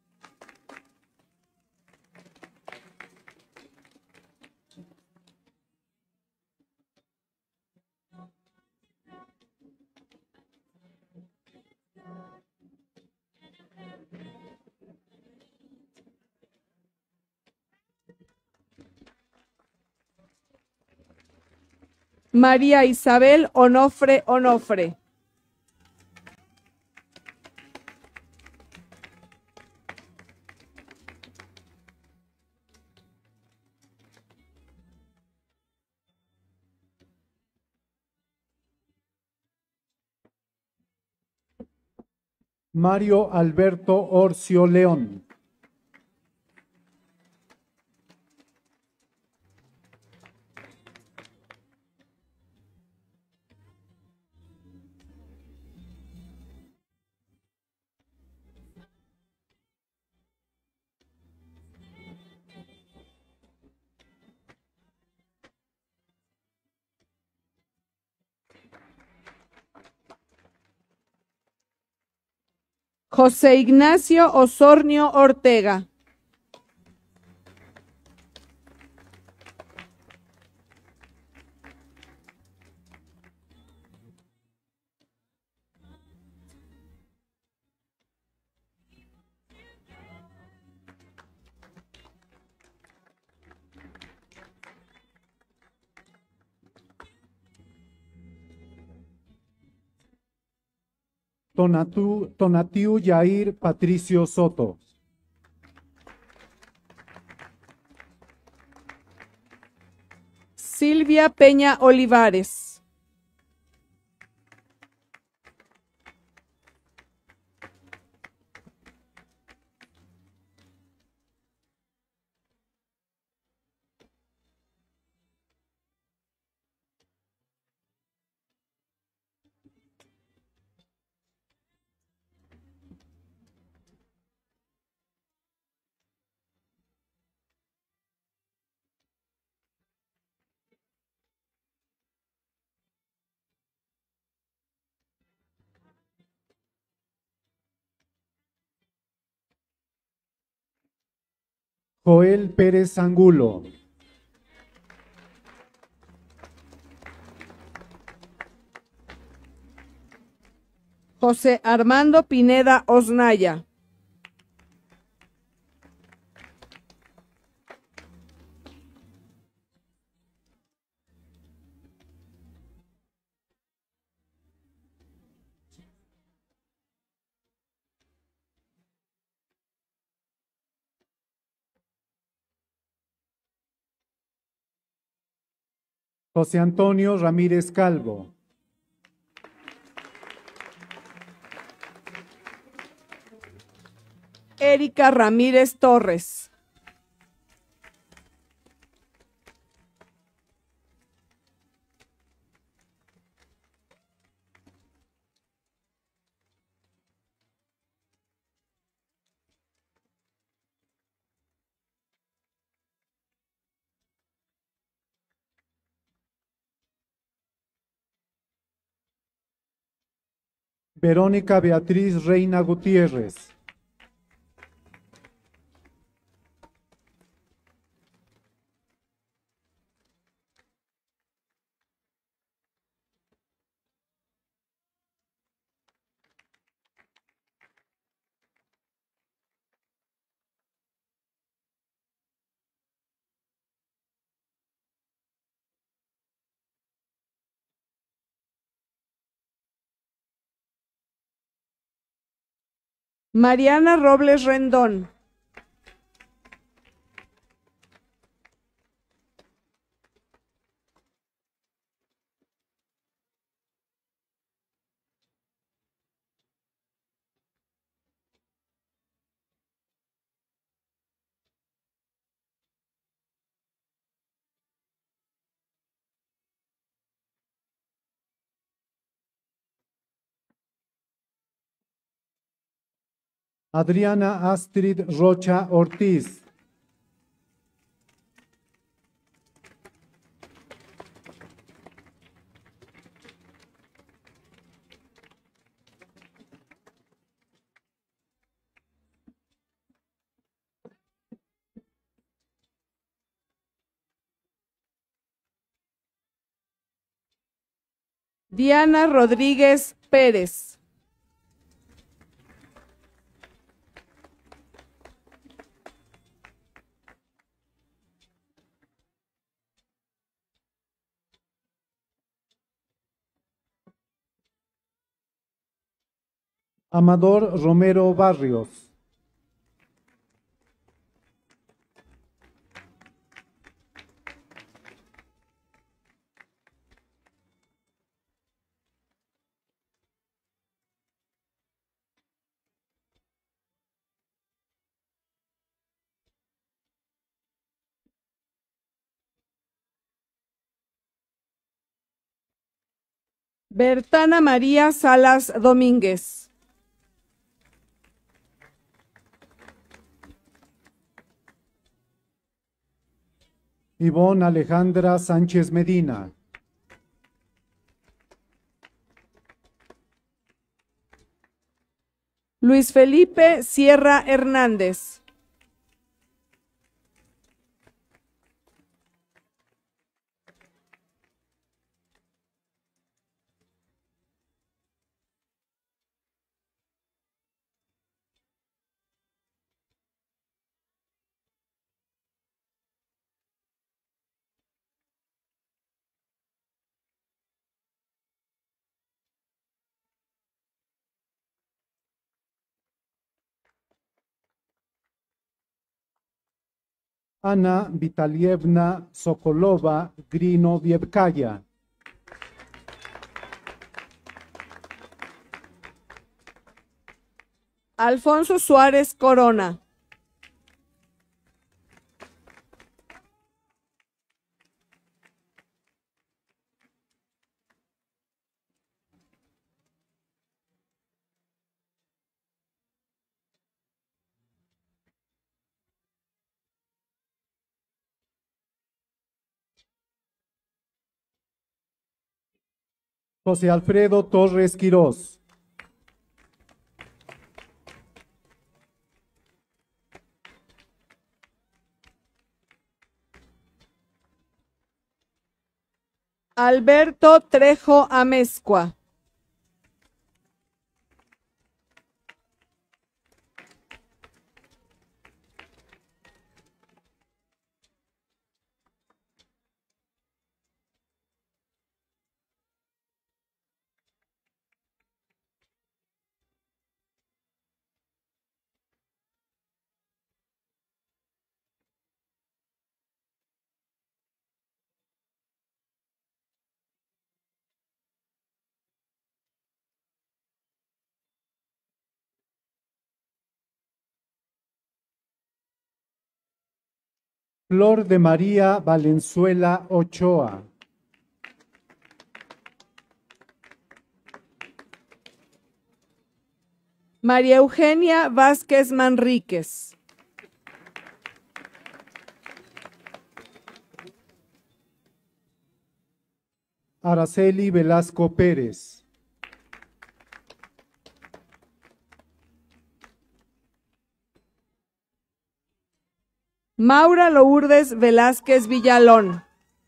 María Isabel Onofre Onofre. Mario Alberto Orcio León. José Ignacio Osornio Ortega. Tonatu, Tonatiu Yair Patricio Soto. Silvia Peña Olivares. Joel Pérez Angulo. José Armando Pineda Osnaya. José Antonio Ramírez Calvo. Erika Ramírez Torres. Verónica Beatriz Reina Gutiérrez. Mariana Robles Rendón. Adriana Astrid Rocha Ortiz. Diana Rodríguez Pérez. Amador Romero Barrios. Bertana María Salas Domínguez. Ivonne Alejandra Sánchez Medina. Luis Felipe Sierra Hernández. Ana Vitalievna Sokolova Grinovievkaya. Alfonso Suárez Corona. José Alfredo Torres Quirós. Alberto Trejo Amezcua. Flor de María Valenzuela Ochoa. María Eugenia Vázquez Manríquez. Araceli Velasco Pérez. Maura Lourdes Velázquez Villalón.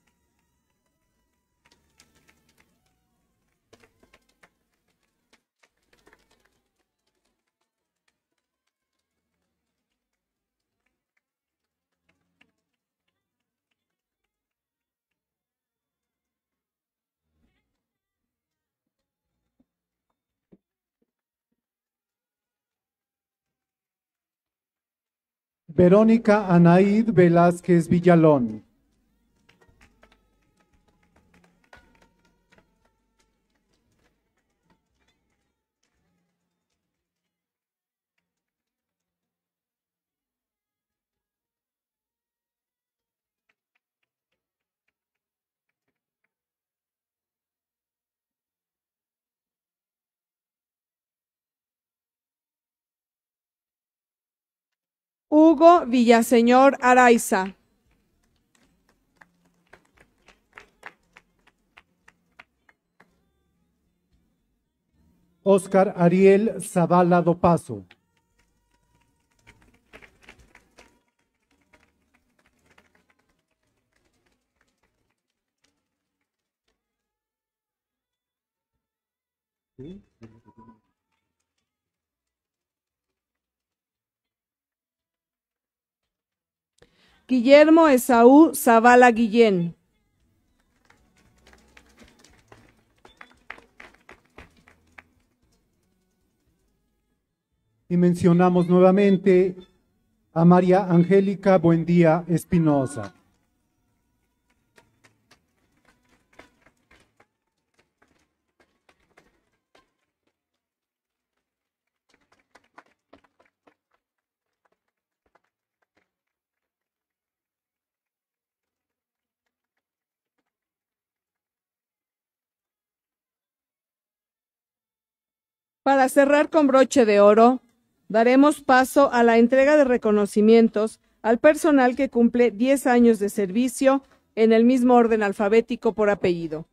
Verónica Anaíd Velázquez Villalón. Hugo Villaseñor Araiza. Óscar Ariel Zavala do Paso. Guillermo Esaú Zavala Guillén. Y mencionamos nuevamente a María Angélica Buendía Espinosa. Para cerrar con broche de oro, daremos paso a la entrega de reconocimientos al personal que cumple diez años de servicio en el mismo orden alfabético por apellido.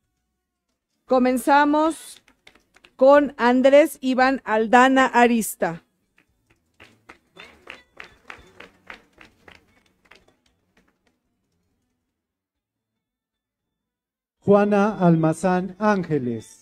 Comenzamos con Andrés Iván Aldana Arista. Juana Almazán Ángeles.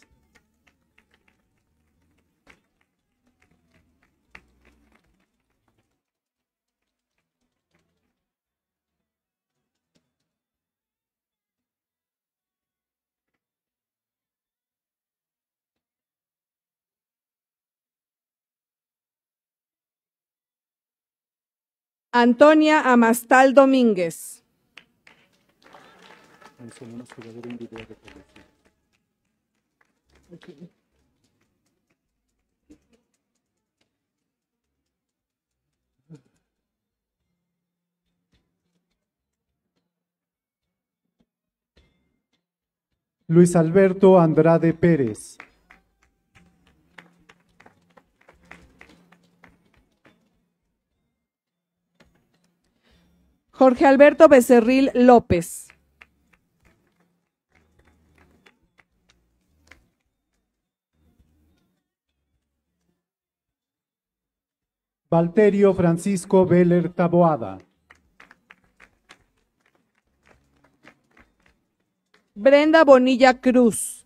Antonia Amastal Domínguez. Luis Alberto Andrade Pérez. Jorge Alberto Becerril López. Valterio Francisco Veller Taboada. Brenda Bonilla Cruz.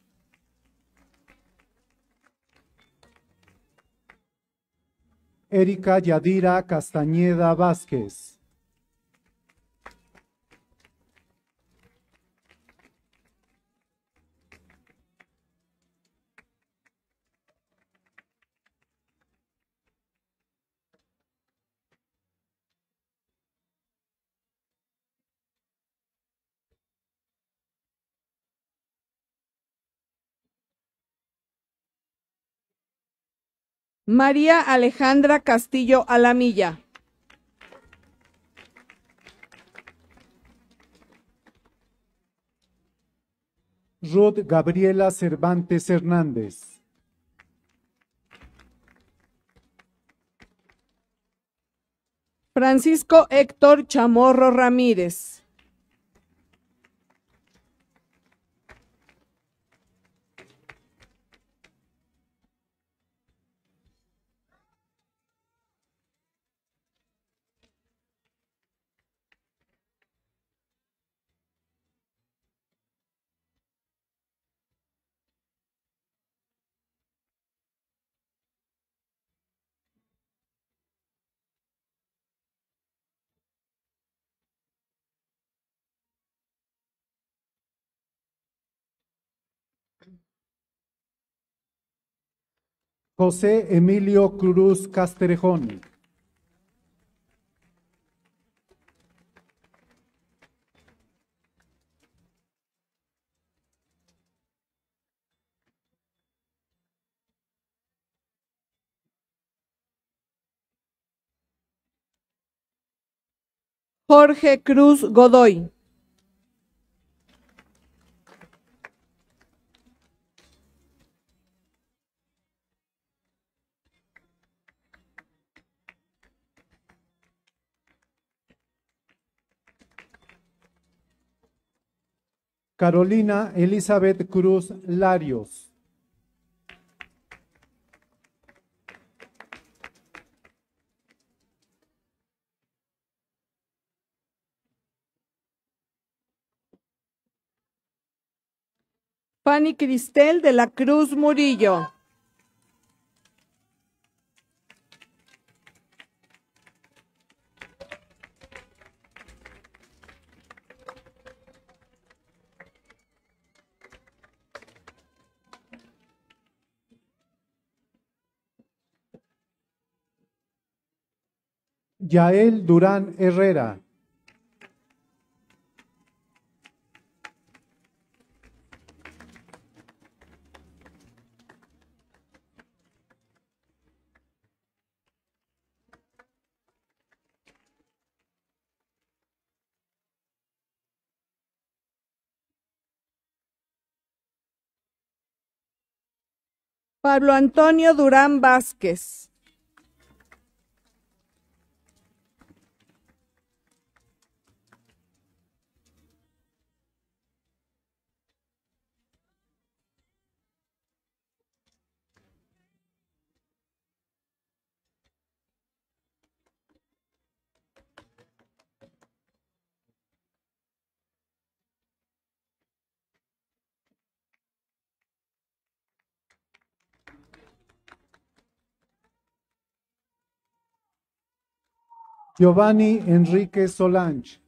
Erika Yadira Castañeda Vázquez. María Alejandra Castillo Alamilla. Ruth Gabriela Cervantes Hernández. Francisco Héctor Chamorro Ramírez. José Emilio Cruz Castrejón. Jorge Cruz Godoy. Carolina Elizabeth Cruz Larios. Fanny Cristel de la Cruz Murillo. Yael Durán Herrera. Pablo Antonio Durán Vázquez. Giovanni Enrique Solange.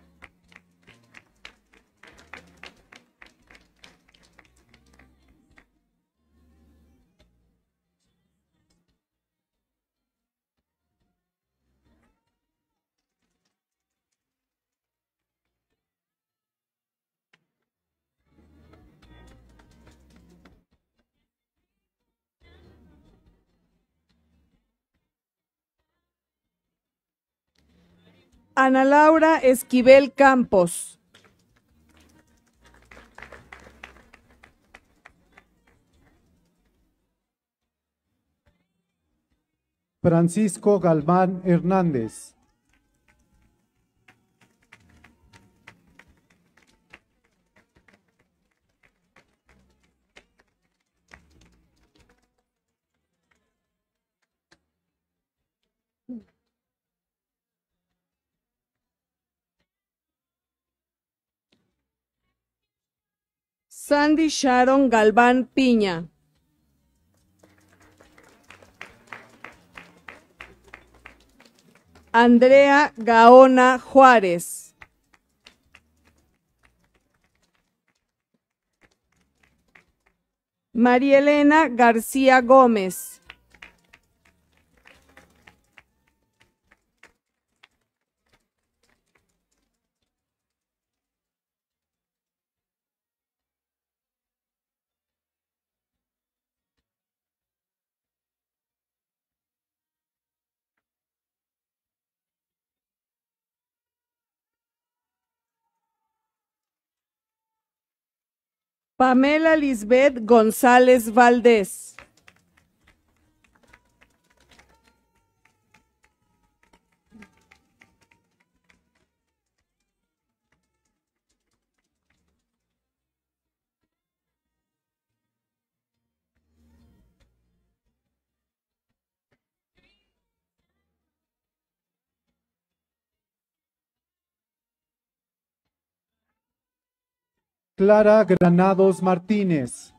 Ana Laura Esquivel Campos. Francisco Galván Hernández. Sandy Sharon Galván Piña. Andrea Gaona Juárez. María Elena García Gómez. Pamela Lisbeth González Valdés. Clara Granados Martínez.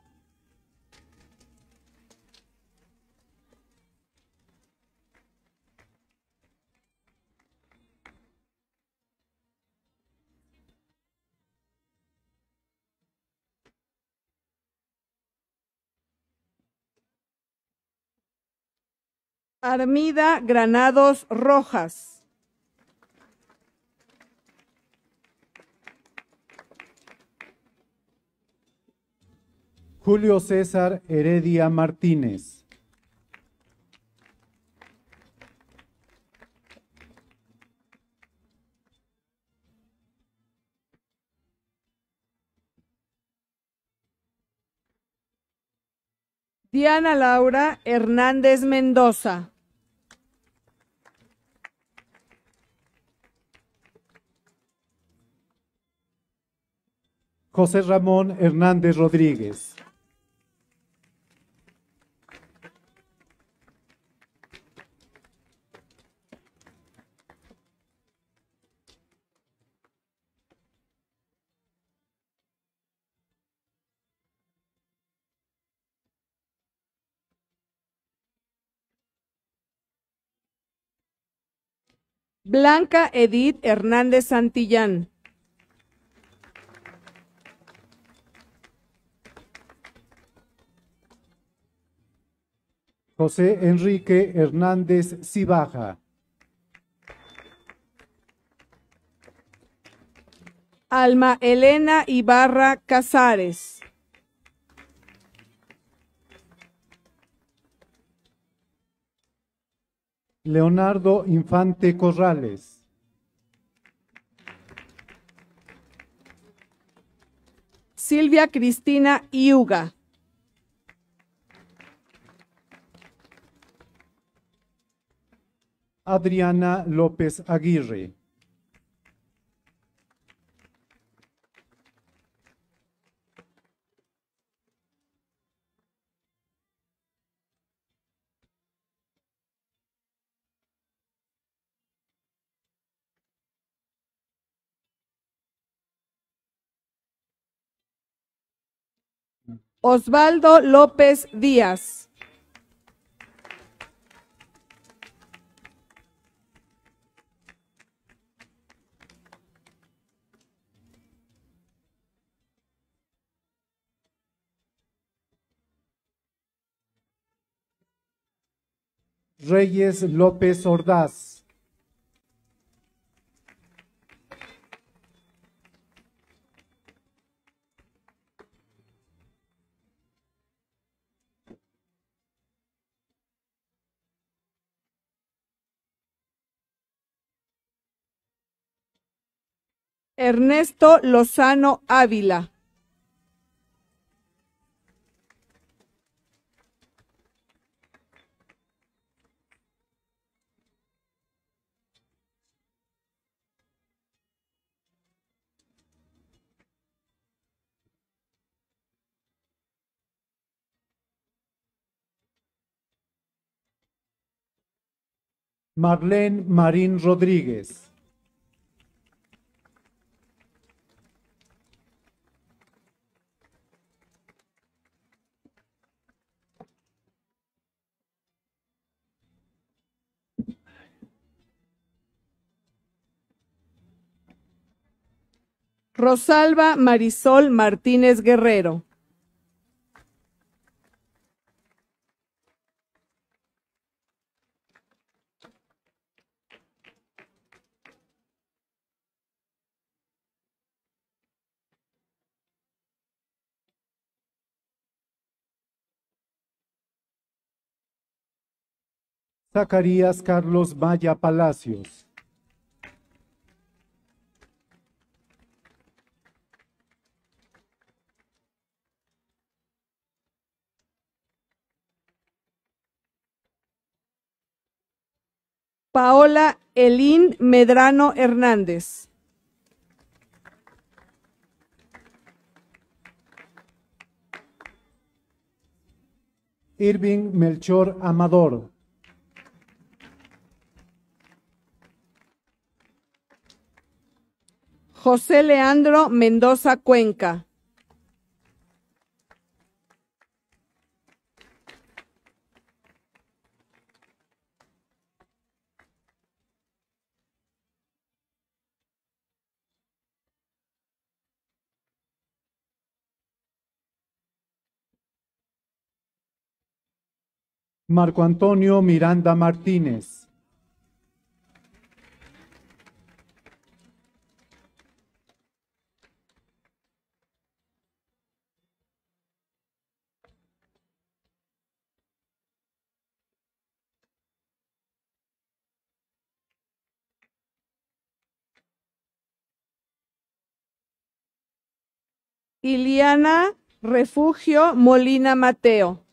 Armida Granados Rojas. Julio César Heredia Martínez. Diana Laura Hernández Mendoza. José Ramón Hernández Rodríguez. Blanca Edith Hernández Santillán. José Enrique Hernández Cibaja. Alma Elena Ibarra Casares. Leonardo Infante Corrales. Silvia Cristina Iuga. Adriana López Aguirre. Osvaldo López Díaz. Reyes López Ordaz. Ernesto Lozano Ávila. Marlene Marín Rodríguez. Rosalba Marisol Martínez Guerrero. Zacarías Carlos Maya Palacios. Paola Elín Medrano Hernández. Irving Melchor Amador. José Leandro Mendoza Cuenca. Marco Antonio Miranda Martínez. Iliana Refugio Molina Mateo.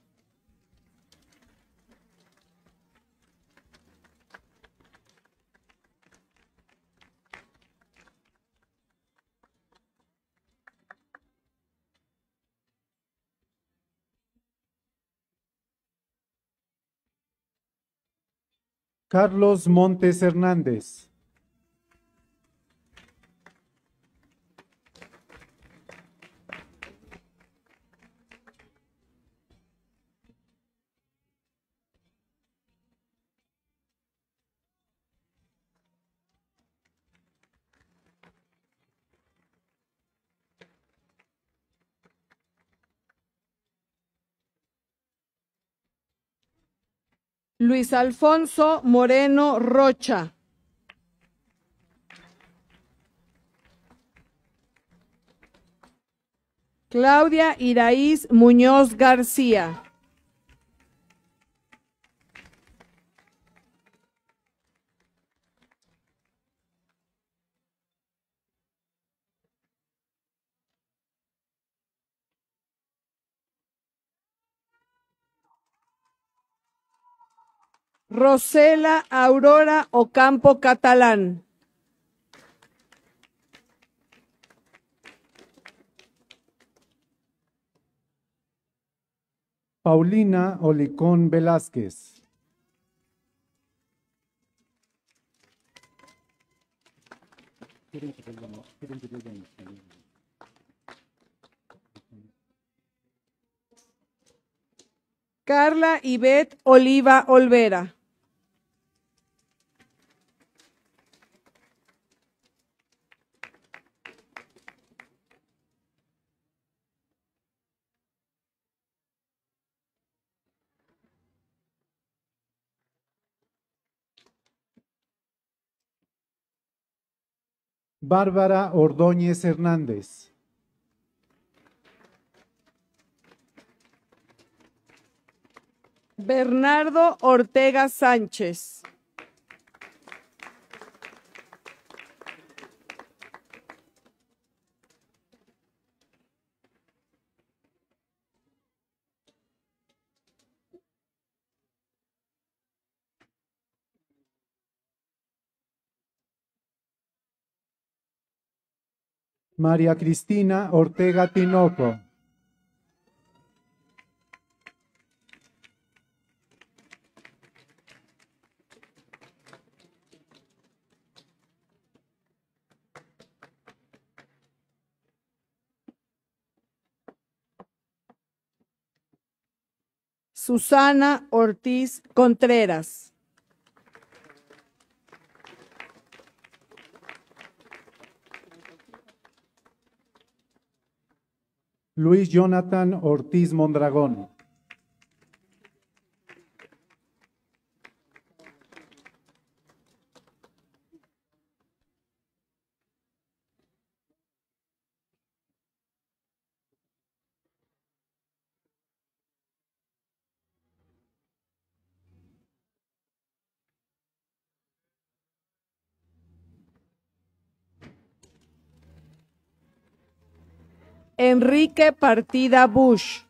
Carlos Montes Hernández. Luis Alfonso Moreno Rocha. Claudia Iraíz Muñoz García. Rosela Aurora Ocampo Catalán. Paulina Olicón Velázquez. Carla Ivette Oliva Olvera. Bárbara Ordóñez Hernández. Bernardo Ortega Sánchez. María Cristina Ortega Tinoco. Susana Ortiz Contreras. Luis Jonathan Ortiz Mondragón. Enrique Partida Bush.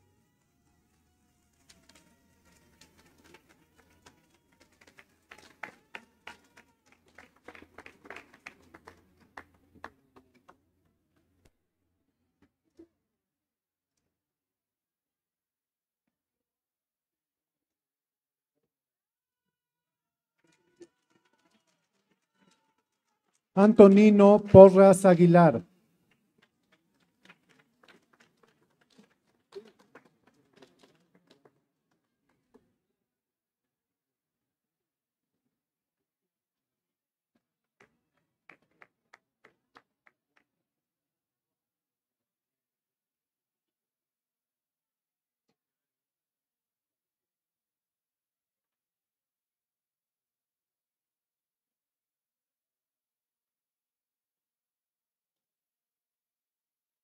Antonino Porras Aguilar.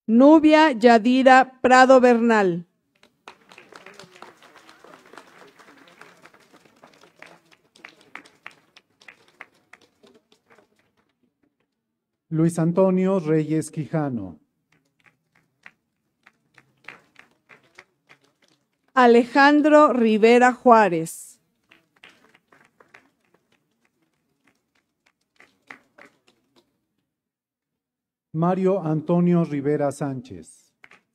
Nubia Yadira Prado Bernal. Luis Antonio Reyes Quijano. Alejandro Rivera Juárez. Mario Antonio Rivera Sánchez.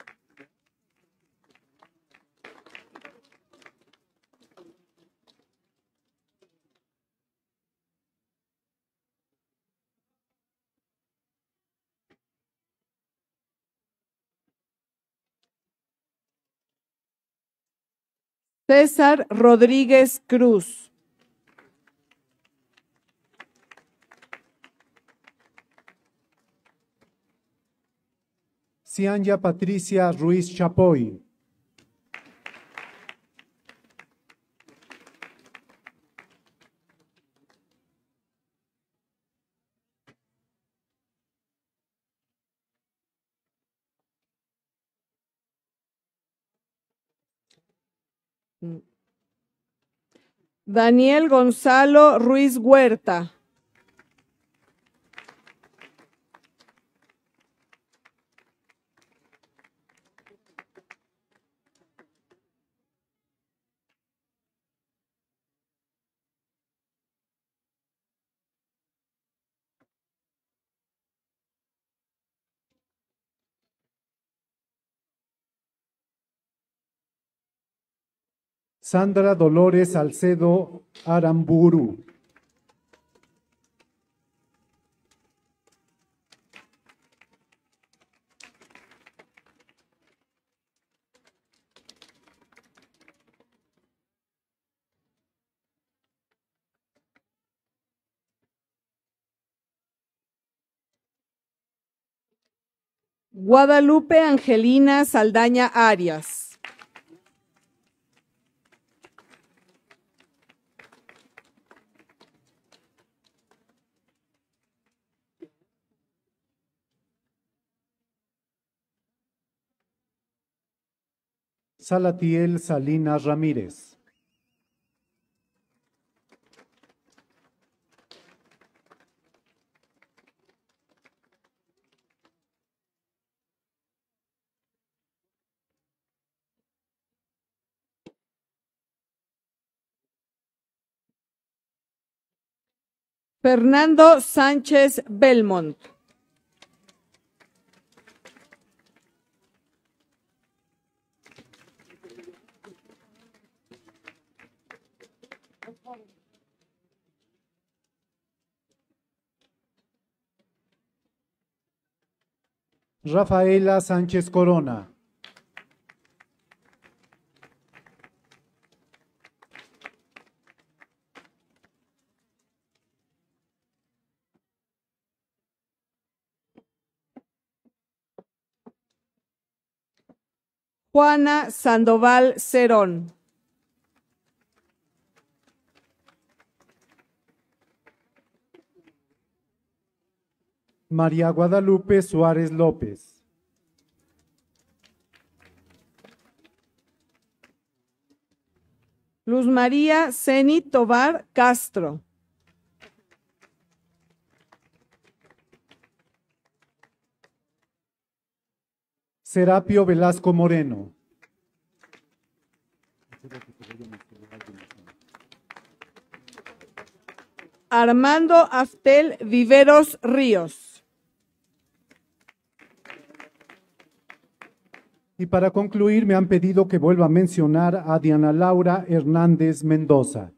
César Rodríguez Cruz. Cianya Patricia Ruiz Chapoy. Daniel Gonzalo Ruiz Huerta. Sandra Dolores Salcedo Aramburu. Guadalupe Angelina Saldaña Arias. Salatiel Salinas Ramírez. Fernando Sánchez Belmont. Rafaela Sánchez Corona. Juana Sandoval Cerón. María Guadalupe Suárez López. Luz María Ceni Tobar Castro. Serapio Velasco Moreno. Armando Aftel Viveros Ríos. Y para concluir, me han pedido que vuelva a mencionar a Diana Laura Hernández Mendoza.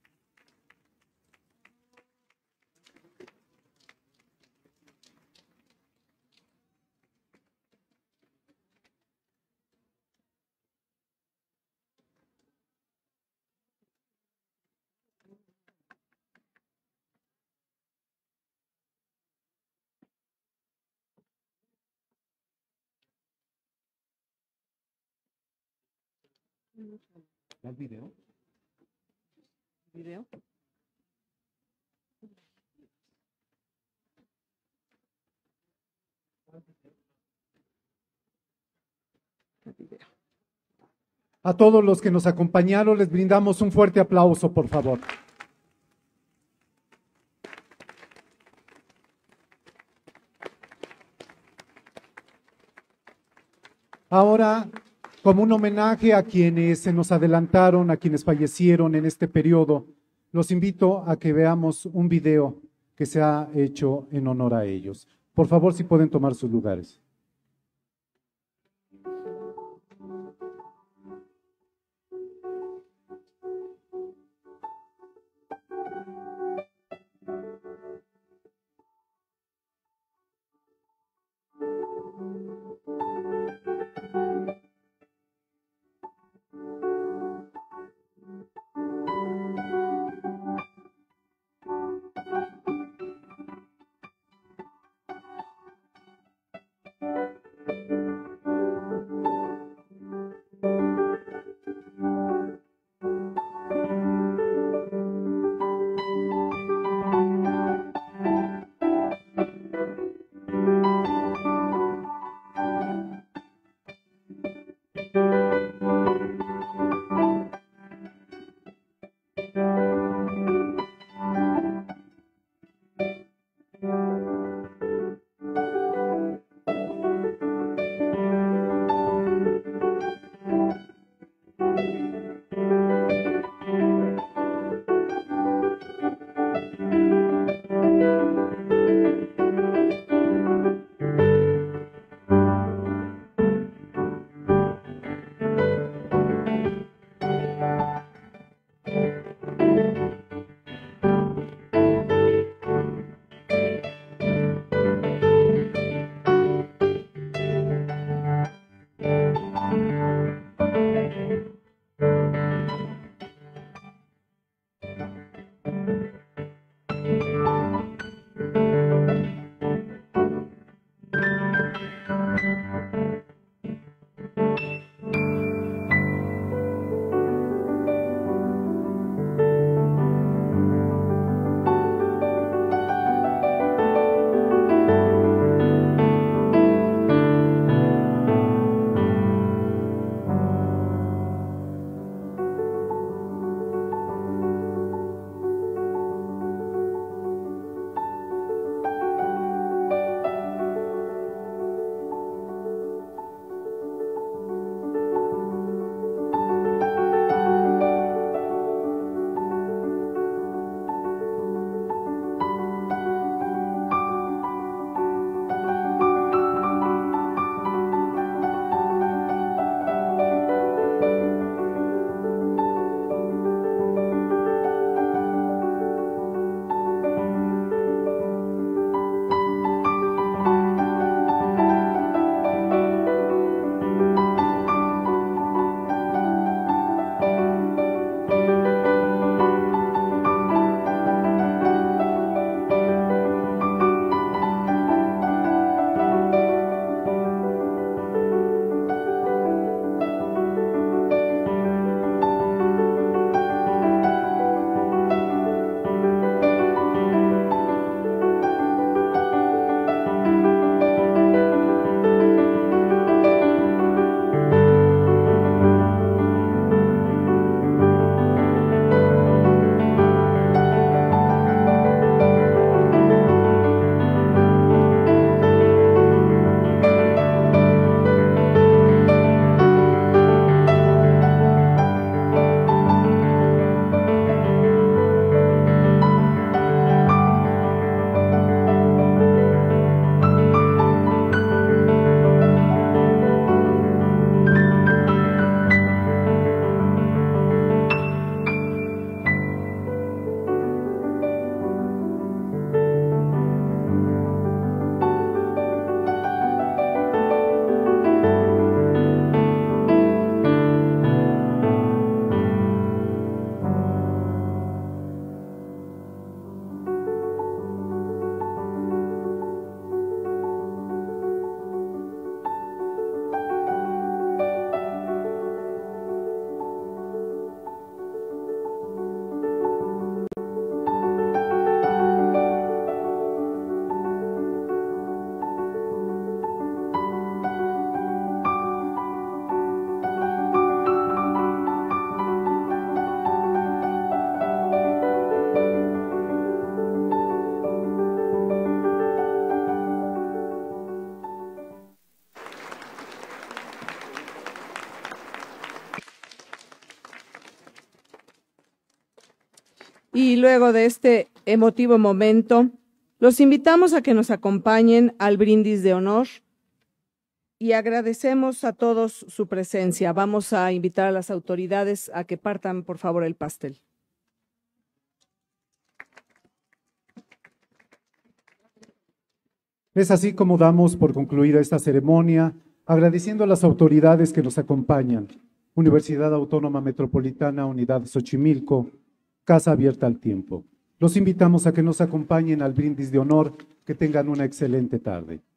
¿El video? ¿Video? A todos los que nos acompañaron les brindamos un fuerte aplauso, por favor. Ahora, como un homenaje a quienes se nos adelantaron, a quienes fallecieron en este periodo, los invito a que veamos un video que se ha hecho en honor a ellos. Por favor, si pueden tomar sus lugares. luego de este emotivo momento, los invitamos a que nos acompañen al brindis de honor y agradecemos a todos su presencia. Vamos a invitar a las autoridades a que partan, por favor, el pastel. Es así como damos por concluida esta ceremonia, agradeciendo a las autoridades que nos acompañan. Universidad Autónoma Metropolitana, Unidad Xochimilco, Casa Abierta al Tiempo. Los invitamos a que nos acompañen al brindis de honor. Que tengan una excelente tarde.